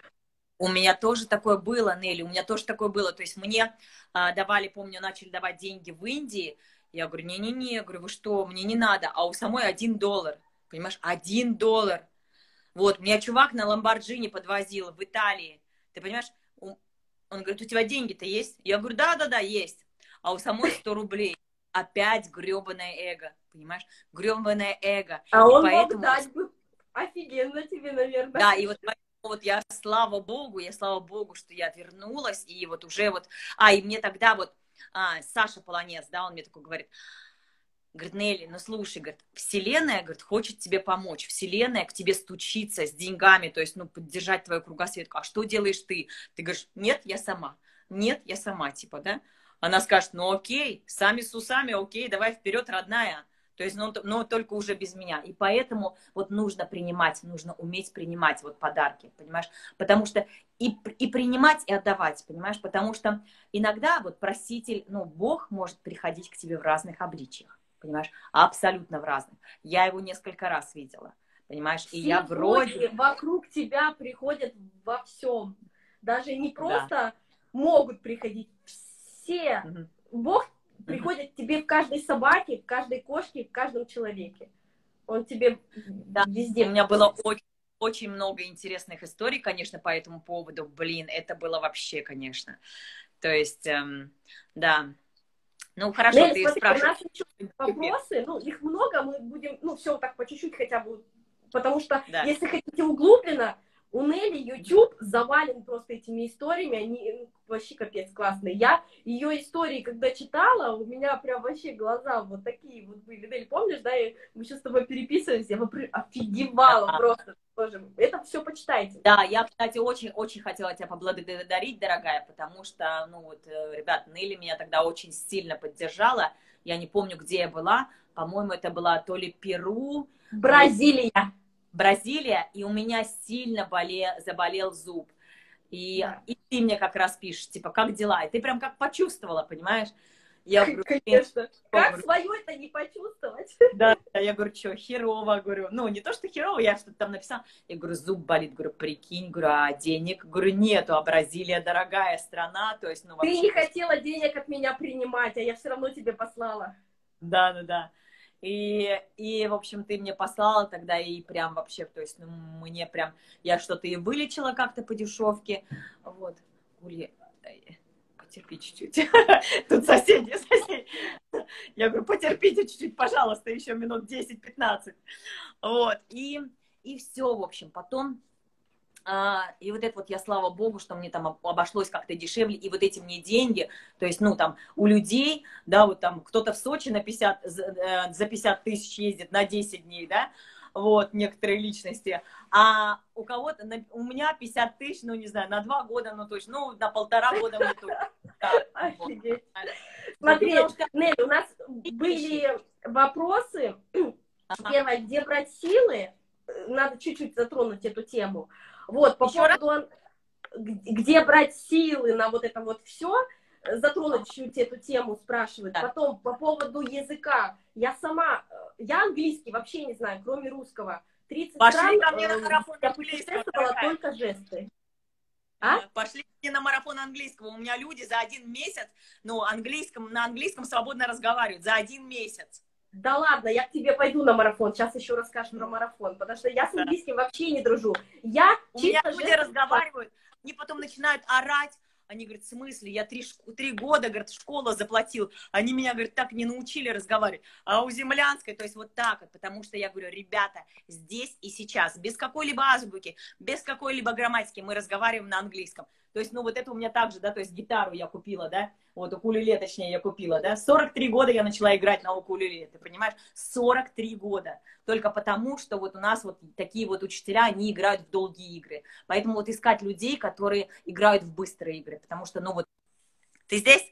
У меня тоже такое было, Нелли, у меня тоже такое было. То есть мне давали, помню, начали давать деньги в Индии. Я говорю, не-не-не, говорю, вы что, мне не надо. А у самой $1. Понимаешь, $1. Вот, меня чувак на Ламборджини подвозил в Италии. Ты понимаешь, он говорит, у тебя деньги-то есть? Я говорю, да, есть. А у самой 100 рублей. Опять гребаное эго, понимаешь? Гребаное эго. А И он мог поэтому... дать бы офигенно тебе, наверное. Да, и вот я, слава богу, что я вернулась, и вот уже вот, и мне тогда вот Саша Полонец, да, он мне такой говорит, Нелли, ну слушай, говорит, вселенная, говорит, хочет тебе помочь, вселенная к тебе стучится с деньгами, то есть, ну, поддержать твою кругосветку, а что делаешь ты? Ты говоришь, нет, я сама, типа, да? Она скажет, ну окей, сами с усами, окей, давай вперед, родная. То есть, но только уже без меня. И поэтому вот нужно уметь принимать вот подарки, понимаешь? Потому что и принимать, и отдавать, понимаешь? Потому что иногда вот проситель, ну, Бог может приходить к тебе в разных обличиях, понимаешь? Абсолютно в разных. Я его несколько раз видела, понимаешь? И я вроде... вокруг тебя приходят во всем. Даже не Да. просто могут приходить, все. Бог приходит к тебе в каждой собаке, в каждой кошке, в каждом человеке. Он тебе везде. У меня было очень много интересных историй, конечно, по этому поводу. Блин, это было вообще, конечно. То есть, да. Ну, хорошо, Нелли, ты смотри, у спрашиваешь. нас еще вопросы, ну, их много, мы будем, ну, все так по чуть-чуть хотя бы, потому что, если хотите углубленно, у Нелли YouTube завален просто этими историями, они вообще капец классные. Я ее истории, когда читала, у меня прям вообще глаза вот такие вот были. Нелли, помнишь, да, мы сейчас с тобой переписывались, я офигевала просто. Тоже. Это все почитайте. Да, я, кстати, очень хотела тебя поблагодарить, дорогая, потому что, ну вот, ребят, Нелли меня тогда очень сильно поддержала. Я не помню, где я была. По-моему, это была то ли Перу. Бразилия, и у меня сильно заболел зуб. И ты мне как раз пишешь, типа, как дела? И ты прям как почувствовала, понимаешь? Я говорю, конечно. Как свое-то не почувствовать? Да, я говорю, что, херово, говорю. Ну, не то, что херово, я что-то там написала. Я говорю, зуб болит, говорю, прикинь, говорю, а денег? Говорю, нету, а Бразилия дорогая страна, то есть, ну, вообще... Ты не хотела денег от меня принимать, а я все равно тебе послала. Да. И, в общем, ты мне послала тогда, и прям вообще, то есть, ну, мне прям... Я что-то и вылечила как-то по дешевке. Вот. Гули, потерпи чуть-чуть. Тут соседи. Я говорю, потерпите чуть-чуть, пожалуйста, еще минут 10-15. Вот, и все, в общем, потом... И вот это вот я, слава богу, что мне там обошлось как-то дешевле, и вот эти мне деньги, то есть, ну, там, у людей, да, вот там кто-то в Сочи на 50, за 50 тысяч ездит на 10 дней, да, вот, некоторые личности, а у кого-то, у меня 50 тысяч, ну, не знаю, на 2 года, ну, точно, ну, на 1,5 года мы точно. Офигеть. Смотри, Нелли, у нас были вопросы. Первое, где брать силы? Надо чуть-чуть затронуть эту тему. Вот, по поводу, где брать силы на вот это вот все, затронуть чуть эту тему, спрашивают. Да. Потом, по поводу языка. Я английский вообще не знаю, кроме русского. 30 Пошли стран, ко мне на марафон я английского. путешествовала только жесты. Пошли мне на марафон английского. У меня люди за 1 месяц, ну, на английском свободно разговаривают. За 1 месяц. Да ладно, я к тебе пойду на марафон. Сейчас еще расскажешь про марафон, потому что я с английским вообще не дружу. У меня люди разговаривают, они потом начинают орать. Они говорят, в смысле, я 3 года, говорят, школу заплатил. Они меня, говорят, так не научили разговаривать. А у Землянской, то есть вот так вот, потому что я говорю, ребята, здесь и сейчас, без какой-либо азбуки, без какой-либо грамматики мы разговариваем на английском. То есть, ну, вот это у меня также, да, то есть гитару я купила, да, вот укулеле, точнее, я купила, да, 43 года я начала играть на укулеле, ты понимаешь, 43 года, только потому, что вот у нас вот такие вот учителя, они играют в долгие игры, поэтому вот искать людей, которые играют в быстрые игры, потому что, ну, вот, ты здесь?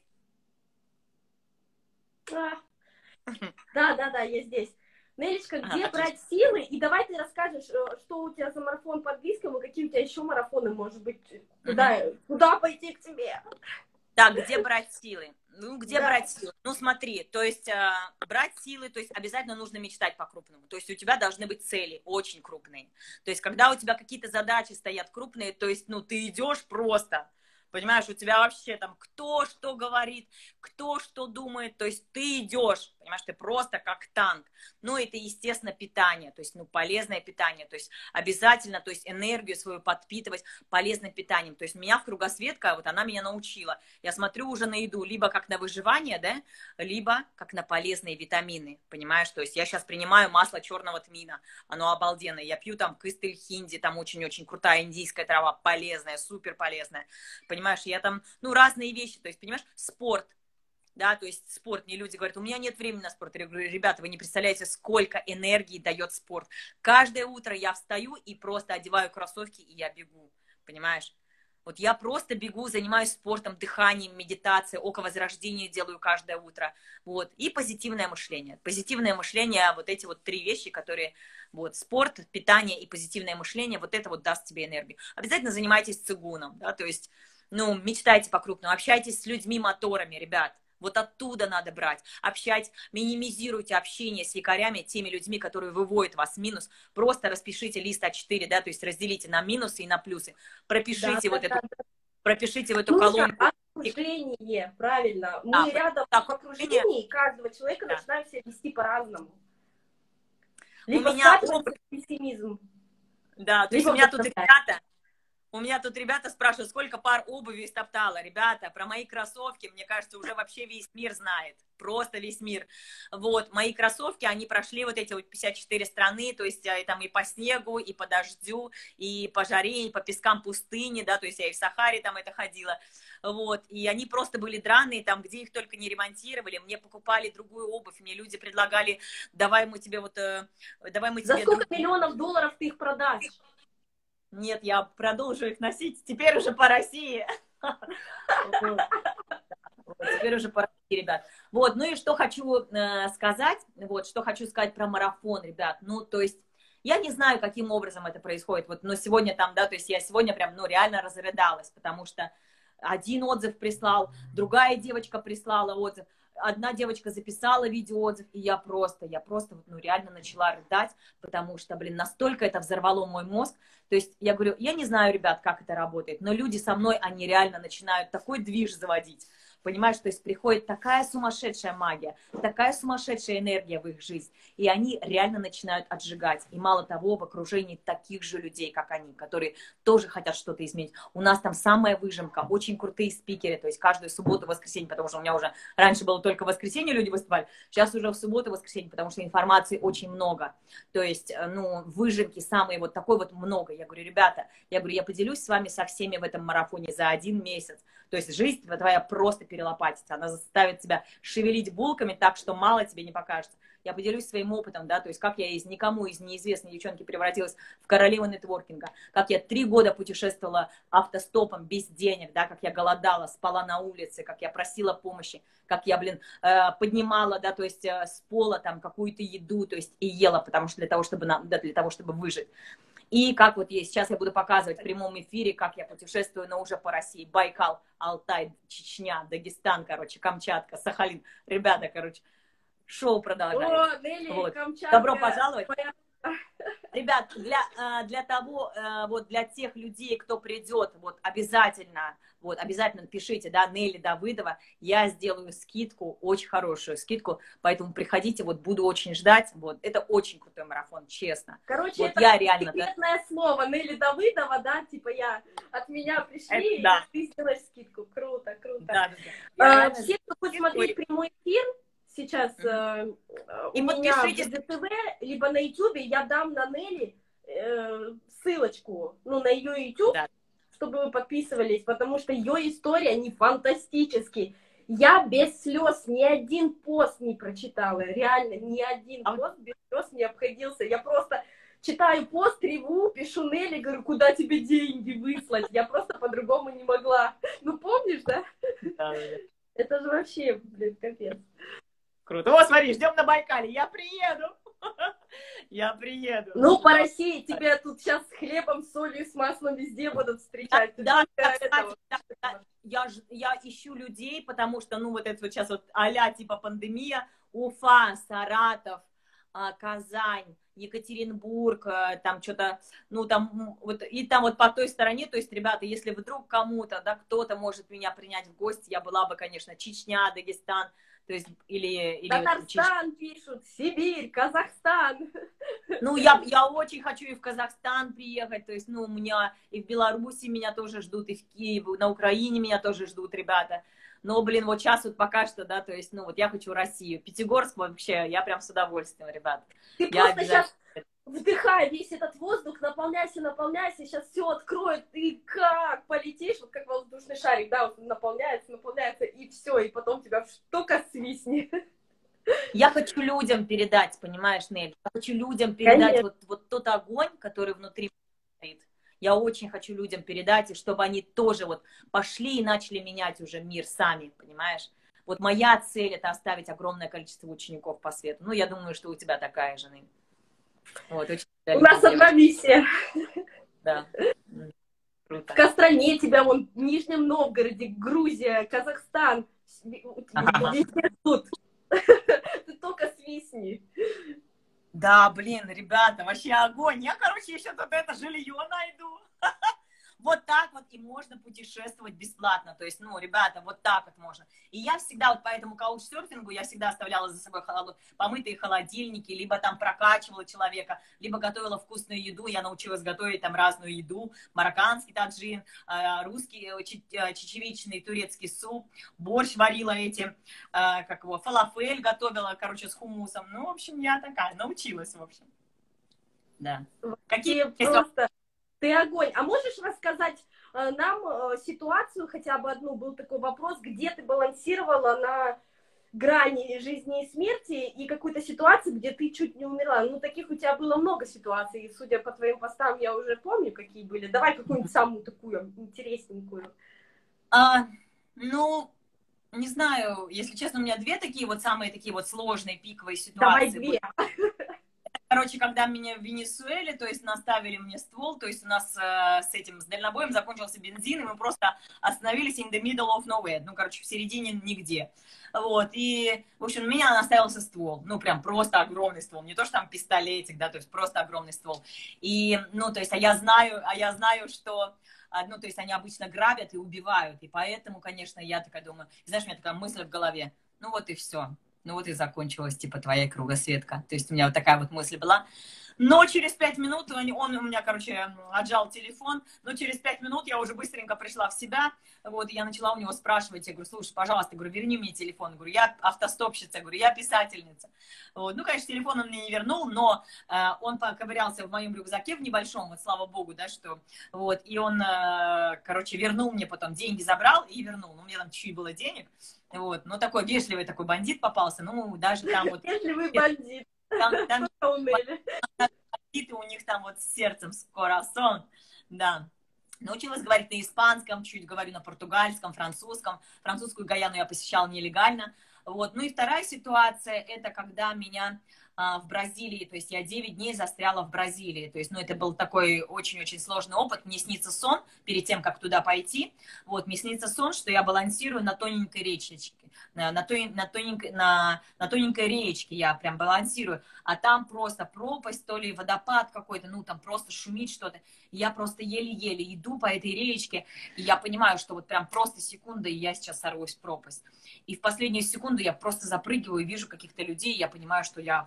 Да, я здесь. Нелечка, где брать силы? И давай ты расскажешь, что у тебя за марафон по английскому, какие у тебя еще марафоны, может быть, куда пойти к тебе? Так, где брать силы? Ну, где брать силы? Ну, смотри, то есть брать силы, то есть обязательно нужно мечтать по-крупному. То есть у тебя должны быть цели очень крупные. То есть когда у тебя какие-то задачи стоят крупные, то есть, ну, ты идешь просто... Понимаешь, у тебя вообще там кто что говорит, кто что думает, то есть ты идешь, понимаешь, ты просто как танк. Ну, это, естественно, питание, то есть, ну, полезное питание, то есть обязательно, то есть энергию свою подпитывать полезным питанием. То есть меня в кругосветка, вот она меня научила. Я смотрю уже на еду либо как на выживание, да, либо как на полезные витамины, понимаешь, то есть я сейчас принимаю масло черного тмина, оно обалденное, я пью там кыстель хинди, там очень-очень крутая индийская трава, полезная, супер полезная, понимаешь, я там, ну, разные вещи, то есть, понимаешь, спорт, да, то есть спорт, мне люди говорят, у меня нет времени на спорт, я говорю, ребята, вы не представляете, сколько энергии дает спорт, каждое утро я встаю и просто одеваю кроссовки, и я бегу, понимаешь, вот я просто бегу, занимаюсь спортом, дыханием, медитацией, оковозрождение делаю каждое утро, вот, и позитивное мышление, вот эти вот 3 вещи, которые, вот, спорт, питание и позитивное мышление, вот это вот даст тебе энергию, обязательно занимайтесь цигуном, да, то есть, ну, мечтайте по-крупному, общайтесь с людьми-моторами, ребят. Вот оттуда надо брать. Минимизируйте общение с якорями, теми людьми, которые выводят вас в минус. Просто распишите лист А4, да, то есть разделите на минусы и на плюсы. Пропишите пропишите в эту колонку. Окружение, правильно. Мы рядом в окружении каждого человека начинаем себя вести по-разному. Либо скатывается в пессимизм. Да, то есть у меня тут ребята спрашивают, сколько пар обуви истоптала. Ребята, про мои кроссовки, мне кажется, уже вообще весь мир знает. Просто весь мир. Вот, мои кроссовки, они прошли вот эти вот 54 страны, то есть там и по снегу, и по дождю, и по жаре, и по пескам пустыни, да, то есть я и в Сахаре там это ходила. Вот, и они просто были драные, там, где их только не ремонтировали, мне покупали другую обувь, мне люди предлагали, давай мы тебе вот, давай мы тебе... За сколько миллионов долларов ты их продашь? Нет, я продолжу их носить. Теперь уже по России. Теперь уже по России, ребят. Вот, ну и что хочу сказать, вот, что хочу сказать про марафон, ребят. Ну, то есть, я не знаю, каким образом это происходит. Вот, но сегодня там, да, то есть я сегодня прям, ну, реально разрыдалась, потому что один отзыв прислал, другая девочка прислала отзыв. Одна девочка записала видеоотзыв, и я просто, вот, ну, реально начала рыдать, потому что, блин, настолько это взорвало мой мозг. То есть, я говорю, я не знаю, ребят, как это работает, но люди со мной, они реально начинают такой движ заводить. Понимаешь, то есть приходит такая сумасшедшая магия, такая сумасшедшая энергия в их жизнь, и они реально начинают отжигать. И мало того, в окружении таких же людей, как они, которые тоже хотят что-то изменить. У нас там самая выжимка, очень крутые спикеры, то есть каждую субботу, воскресенье, потому что у меня уже раньше было только в воскресенье люди выступали, сейчас уже в субботу, воскресенье, потому что информации очень много. То есть, ну, выжимки самые вот такой вот много. Я говорю, ребята, я поделюсь с вами со всеми в этом марафоне за 1 месяц. То есть жизнь твоя просто перелопатится, она заставит тебя шевелить булками так, что мало тебе не покажется. Я поделюсь своим опытом, да, то есть как я из никому, из неизвестной девчонки превратилась в королеву нетворкинга, как я 3 года путешествовала автостопом без денег, да, как я голодала, спала на улице, как я просила помощи, как я, поднимала, да, то есть с пола там какую-то еду, то есть и ела, потому что для того, чтобы выжить. И как вот сейчас я буду показывать в прямом эфире, как я путешествую, но уже по России. Байкал, Алтай, Чечня, Дагестан, короче, Камчатка, Сахалин. Ребята, короче, шоу продолжается. О, Нелли, Вот. Камчатка. Добро пожаловать. Ребят, для тех людей, кто придет, обязательно пишите, да, Нелли Давыдова, я сделаю скидку, очень хорошую скидку, поэтому приходите, буду очень ждать, это очень крутой марафон, честно. Короче, это я реально, секретное слово Нелли Давыдова, да, типа от меня пришли, и ты сделаешь скидку, круто, круто. Да. Все, кто будет смотреть прямой эфир, сейчас и у меня в ДТВ, либо на YouTube, я дам на Нелли ссылочку, на ее YouTube, да, чтобы вы подписывались, потому что ее история, они фантастические. Я без слез ни один пост не прочитала, реально, ни один пост без слез не обходился. Я просто читаю пост, реву, пишу Нелли, говорю, куда тебе деньги выслать? Я просто по-другому не могла. Помнишь, да? Да. Это же вообще, капец. Круто. О, смотри, ждем на Байкале. Я приеду. Я приеду. По России тебя тут сейчас с хлебом, с солью, с маслом везде будут встречать. Да, я ищу людей, потому что, это сейчас а-ля типа пандемия, Уфа, Саратов, Казань, Екатеринбург, там что-то, и там по той стороне, то есть, ребята, если вдруг кому-то, да, кто-то может меня принять в гости, я была бы, конечно, Чечня, Дагестан, то есть, или Татарстан пишут, Сибирь, Казахстан. Я очень хочу и в Казахстан приехать, то есть, у меня и в Беларуси меня тоже ждут, и в Киеве, на Украине меня тоже ждут ребята. Но, сейчас пока что, да, то есть, я хочу Россию. Пятигорск вообще, я прям с удовольствием, ребят. Ты просто сейчас вдыхай весь этот воздух, наполняйся, сейчас все откроет, и как полетишь, как воздушный шарик, да, наполняется, и все, и потом тебя только свистни. Я хочу людям передать, понимаешь, Нель? Я хочу людям передать тот огонь, который внутри стоит. Я очень хочу людям передать, и чтобы они тоже пошли и начали менять уже мир сами, понимаешь? Моя цель — это оставить огромное количество учеников по свету. Я думаю, что у тебя такая же, Нель. У нас одна миссия. Да. Круто. В Костроме тебя, в Нижнем Новгороде, Грузия, Казахстан. Везде тут. Ты только свистни. Да, ребята, вообще огонь. Я, еще тут это жилье найду. Вот так и можно путешествовать бесплатно. То есть, ребята, так можно. И я всегда, по этому каучсерфингу, я всегда оставляла за собой помытые холодильники, либо там прокачивала человека, либо готовила вкусную еду. Я научилась готовить там разную еду. Марокканский таджин, русский чечевичный турецкий суп, борщ варила фалафель готовила, с хумусом. В общем, я такая, научилась, в общем. Да. Какие просто... Ты огонь. А можешь рассказать нам ситуацию, хотя бы одну, был такой вопрос, где ты балансировала на грани жизни и смерти, и какую-то ситуацию, где ты чуть не умерла? Таких у тебя было много ситуаций, и, судя по твоим постам, я уже помню, какие были. Давай какую-нибудь самую такую интересненькую. Не знаю, если честно, у меня 2 такие самые такие сложные пиковые ситуации. Давай 2. короче, когда меня в Венесуэле, то есть наставили мне ствол, то есть у нас с дальнобоем закончился бензин, и мы просто остановились in the middle of nowhere, ну, короче, в середине нигде. Вот, и, в общем, у меня наставился ствол, ну, прям просто огромный ствол, не то, что там пистолетик, да, то есть просто огромный ствол. И, ну, то есть, я знаю, что, ну, то есть, они обычно грабят и убивают, и поэтому, конечно, я такая думаю, знаешь, у меня такая мысль в голове, ну, вот и все. Ну вот и закончилась, типа, твоя кругосветка. То есть у меня вот такая вот мысль была. Но через 5 минут он у меня, короче, отжал телефон, но через 5 минут я уже быстренько пришла в себя, вот, и я начала у него спрашивать, я говорю, слушай, пожалуйста, говорю, верни мне телефон, я говорю, я автостопщица, я говорю, я писательница. Вот. Ну, конечно, телефон он мне не вернул, но он поковырялся в моем рюкзаке в небольшом, вот, слава богу, да, что, вот, и он, короче, вернул мне потом, деньги забрал и вернул, ну, у меня там чуть было денег, вот, ну, такой вежливый такой бандит попался, ну, даже там вот... Вежливый бандит. Там Унели. бандиты, у них там вот с сердцем скоро сон, да. Научилась говорить на испанском, чуть говорю на португальском, французском. Французскую Гаяну я посещала нелегально. Вот. Ну и вторая ситуация, это когда меня в Бразилии, то есть я 9 дней застряла в Бразилии. То есть, ну, это был такой очень-очень сложный опыт. Мне снится сон перед тем, как туда пойти. Вот, мне снится сон, что я балансирую на тоненькой речечке. На тоненькой речке я прям балансирую. А там просто пропасть, то ли водопад какой-то, ну, там просто шумит что-то. Я просто еле-еле иду по этой речке, и я понимаю, что вот прям просто секунда, и я сейчас сорвусь в пропасть. И в последнюю секунду я просто запрыгиваю и вижу каких-то людей, и я понимаю, что я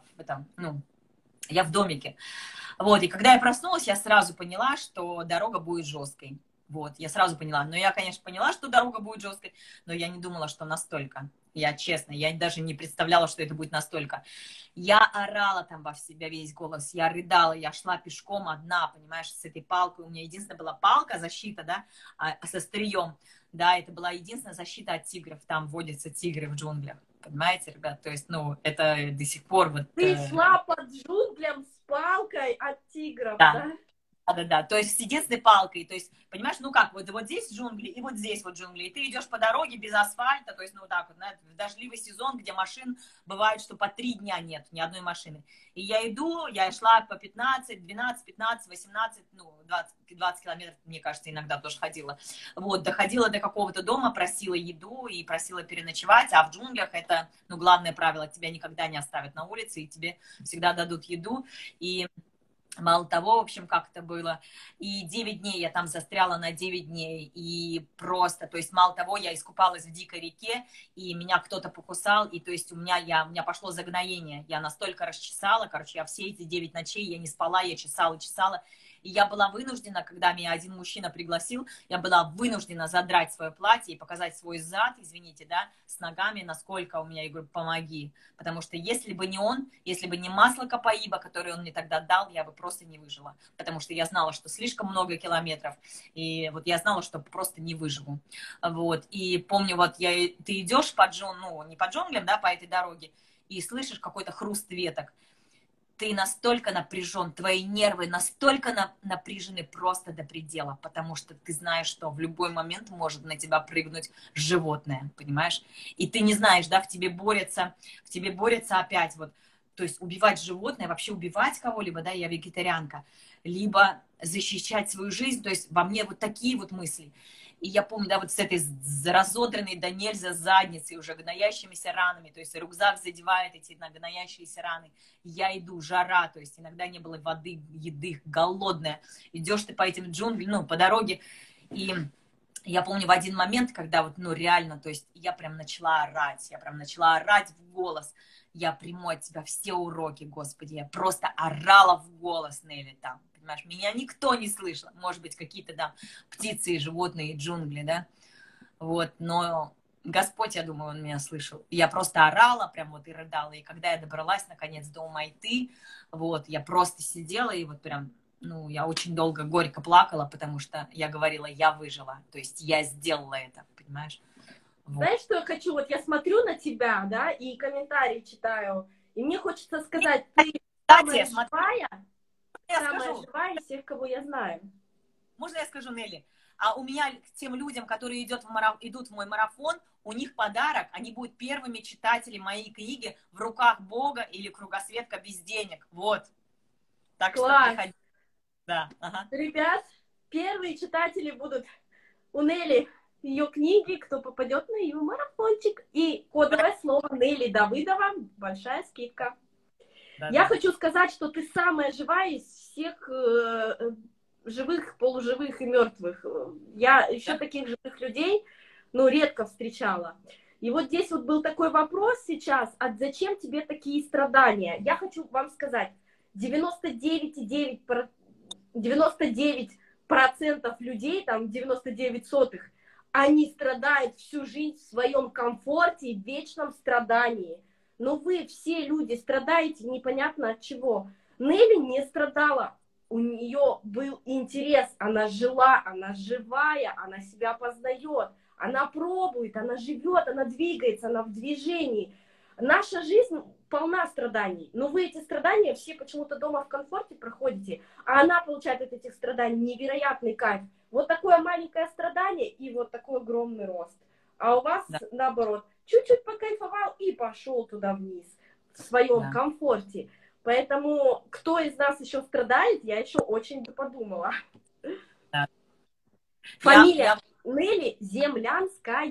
я в домике. Вот, и когда я проснулась, я сразу поняла, что дорога будет жесткой. Вот, я сразу поняла. Но я, конечно, поняла, что дорога будет жесткой, но я не думала, что настолько. Я честно, я даже не представляла, что это будет настолько. Я орала там во себя весь голос, я рыдала, я шла пешком одна, понимаешь, с этой палкой. У меня единственная была палка, защита, да, со стрием. Да, это была единственная защита от тигров. Там водятся тигры в джунглях. Понимаете, ребят? То есть, ну, это до сих пор вот... Ты шла под джунглям с палкой от тигров, Да. да? Да-да-да, то есть с единственной палкой, то есть, понимаешь, ну как, вот здесь джунгли, и вот здесь вот джунгли, и ты идешь по дороге без асфальта, то есть, ну вот так вот, в дождливый сезон, где машин бывает, что по 3 дня нет ни одной машины. И я иду, я шла по 15, 12, 15, 18, ну, 20 километров, мне кажется, иногда тоже ходила. Вот, доходила до какого-то дома, просила еду и просила переночевать, а в джунглях это, ну, главное правило, тебя никогда не оставят на улице, и тебе всегда дадут еду, и... Мало того, в общем, как это было. И 9 дней я там застряла на 9 дней. И просто, то есть, мало того, я искупалась в дикой реке, и меня кто-то покусал, и то есть у меня пошло загноение. Я настолько расчесала, короче, я все эти 9 ночей, я не спала, я чесала. И я была вынуждена, когда меня один мужчина пригласил, я была вынуждена задрать свое платье и показать свой зад, извините, да, с ногами, насколько у меня, я говорю, помоги. Потому что если бы не он, если бы не масло Капаиба, которое он мне тогда дал, я бы просто не выжила. Потому что я знала, что слишком много километров, и вот я знала, что просто не выживу. Вот, и помню, вот ты идешь по ну, не по джунглям, да, по этой дороге, и слышишь какой-то хруст веток. Ты настолько напряжен, твои нервы настолько напряжены просто до предела, потому что ты знаешь, что в любой момент может на тебя прыгнуть животное, понимаешь? И ты не знаешь, да, в тебе борется опять вот, то есть убивать животное, вообще убивать кого-либо, да, я вегетарианка, либо защищать свою жизнь, то есть во мне вот такие вот мысли. И я помню, да, вот с этой разодранной до нельзя задницей, уже гноящимися ранами, то есть рюкзак задевает эти гноящиеся раны. Я иду, жара, то есть иногда не было воды, еды, голодная. Идешь ты по этим джунглям, ну, по дороге, и я помню в один момент, когда вот, ну, реально, то есть я прям начала орать в голос. Я приму от тебя все уроки, Господи, я просто орала в голос, Нелли, там. Понимаешь, меня никто не слышал. Может быть, какие-то там птицы и животные, и джунгли, да. Вот, но Господь, я думаю, Он меня слышал. Я просто орала, прям вот и рыдала. И когда я добралась, наконец, до Умайты, вот, я просто сидела и вот прям, ну, я очень долго горько плакала, потому что я говорила, я выжила. То есть я сделала это, понимаешь? Вот. Знаешь, что я хочу? Вот я смотрю на тебя, да, и комментарии читаю, и мне хочется сказать, ты самая живая из всех, кого я знаю. Можно я скажу, Нелли? А у меня к тем людям, которые идут в мой марафон, у них подарок, они будут первыми читателями моей книги «В руках Бога» или «Кругосветка без денег». Вот. Так что Класс. приходи. Да, ага. Ребят, первые читатели будут у Нелли, ее книги «Кто попадет на ее марафончик». И кодовое слово Нелли Давыдова, большая скидка. Да, Я да. хочу сказать, что ты самая живая из всех живых, полуживых и мертвых. Я еще Да? таких живых людей, ну, редко встречала. И вот здесь вот был такой вопрос сейчас, а зачем тебе такие страдания? Я хочу вам сказать, 99% людей, там 99 сотых, они страдают всю жизнь в своем комфорте и в вечном страдании. Но вы все люди страдаете непонятно от чего. Нелли не страдала, у нее был интерес, она жила, она живая, она себя познает, она пробует, она живет, она двигается, она в движении. Наша жизнь полна страданий, но вы эти страдания все почему-то дома в комфорте проходите, а она получает от этих страданий невероятный кайф. Вот такое маленькое страдание и вот такой огромный рост. А у вас, Да. наоборот, чуть-чуть покайфовал и пошел туда вниз, в своем Да. комфорте. Поэтому, кто из нас еще страдает, я еще очень бы подумала. Да. Фамилия Нелли Землянская.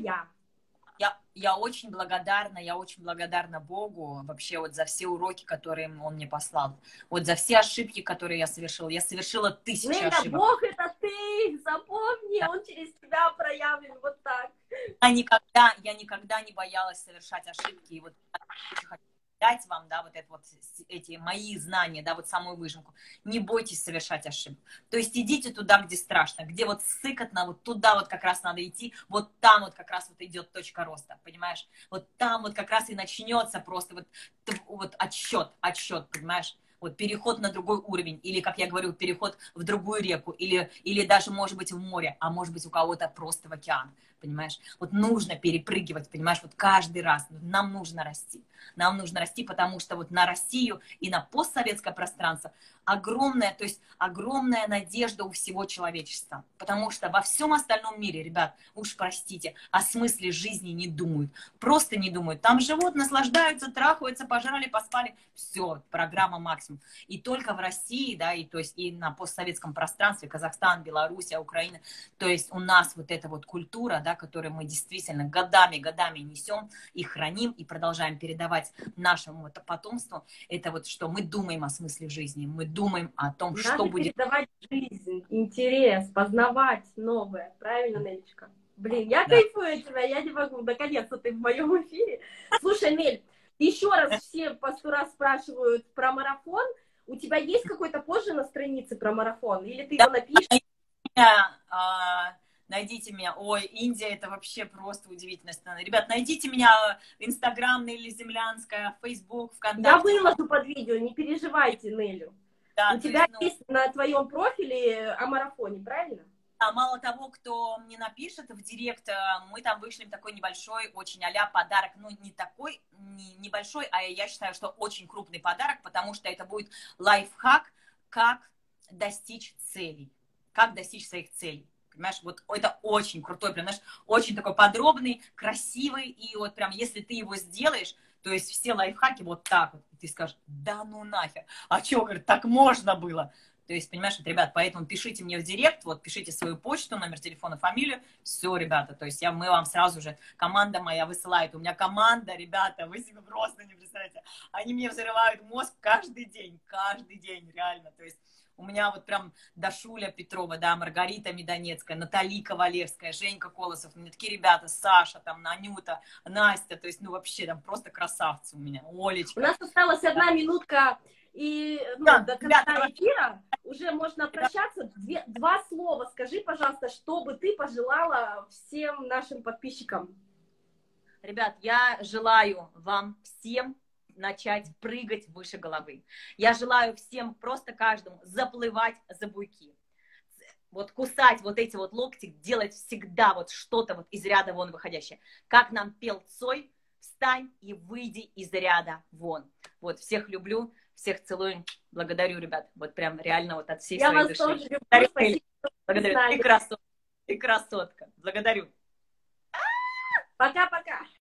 Я очень благодарна Богу вообще вот за все уроки, которые Он мне послал. Вот за все ошибки, которые я совершила. Я совершила 1000 Неля, ошибок. Бог это ты, запомни, Он через тебя проявлен вот так. Я никогда не боялась совершать ошибки. И вот очень хочу дать вам, да, вот это вот эти мои знания, да, вот самую выжимку. Не бойтесь совершать ошибку. То есть идите туда, где страшно, где вот сыкотно, вот туда вот как раз надо идти, вот там вот как раз вот идет точка роста, понимаешь? Вот там вот как раз и начнется просто вот отсчет, понимаешь? Вот переход на другой уровень, или, как я говорю, переход в другую реку, или даже, может быть, в море, а может быть, у кого-то просто в океан, понимаешь? Вот нужно перепрыгивать, понимаешь, вот каждый раз. Нам нужно расти. Нам нужно расти, потому что вот на Россию и на постсоветское пространство огромная, то есть огромная надежда у всего человечества. Потому что во всем остальном мире, ребят, уж простите, о смысле жизни не думают. Просто не думают. Там живут, наслаждаются, трахаются, пожрали, поспали. Все, программа максимум. И только в России, да, и, то есть, и на постсоветском пространстве, Казахстан, Белоруссия, Украина, то есть у нас вот эта вот культура, да, которую мы действительно годами несем и храним, и продолжаем передавать нашему потомству, это вот что мы думаем о смысле жизни, мы думаем о том, Надо что будет. передавать жизнь, интерес, познавать новое. Правильно, Нелечка? Блин, я Да. кайфую от тебя, я не могу. Наконец-то ты в моем эфире. Слушай, Нель, еще раз все по 100 раз спрашивают про марафон. У тебя есть какой-то позже на странице про марафон? Или ты его напишешь? Найдите меня. Ой, Индия, это вообще просто удивительная страна. Ребят, найдите меня в Инстаграм Нелли Землянская, Фейсбук, ВКонтакте. Я выложу под видео, не переживайте, Нелю. Да, у тебя есть на твоем профиле о марафоне, правильно? А мало того, кто мне напишет в директ, мы там вышлем такой небольшой, очень а-ля подарок. Ну, не такой небольшой, а я считаю, что очень крупный подарок, потому что это будет лайфхак, как достичь целей, как достичь своих целей. Понимаешь, вот это очень крутой, понимаешь, очень такой подробный, красивый, и вот прям если ты его сделаешь, то есть все лайфхаки вот так вот, и ты скажешь, да ну нахер, а что, говорит, так можно было? То есть, понимаешь, вот, ребят, поэтому пишите мне в директ, вот, пишите свою почту, номер телефона, фамилию, все, ребята, то есть мы вам сразу же, команда моя высылает, у меня команда, ребята, вы себе просто не представляете, они мне взрывают мозг каждый день, реально, то есть у меня вот прям Дашуля Петрова, да, Маргарита Медонецкая, Натали Ковалевская, Женька Колосов, у меня такие ребята, Саша, там, Анюта, Настя, то есть, ну, вообще, там, просто красавцы у меня, Олечка. У нас осталась 1 минутка, и до конца эфира уже можно прощаться. 2 слова скажи, пожалуйста, что бы ты пожелала всем нашим подписчикам. Ребят, я желаю вам всем начать прыгать выше головы. Я желаю всем, просто каждому, заплывать за буйки. Вот кусать вот эти вот локти, делать всегда вот что-то вот из ряда вон выходящее. Как нам пел Цой, встань и выйди из ряда вон. Вот, всех люблю, всех целую, благодарю, ребят. Вот прям реально вот от всей своей души. Я вас тоже люблю, спасибо. Благодарю, ты красотка, благодарю. Пока-пока.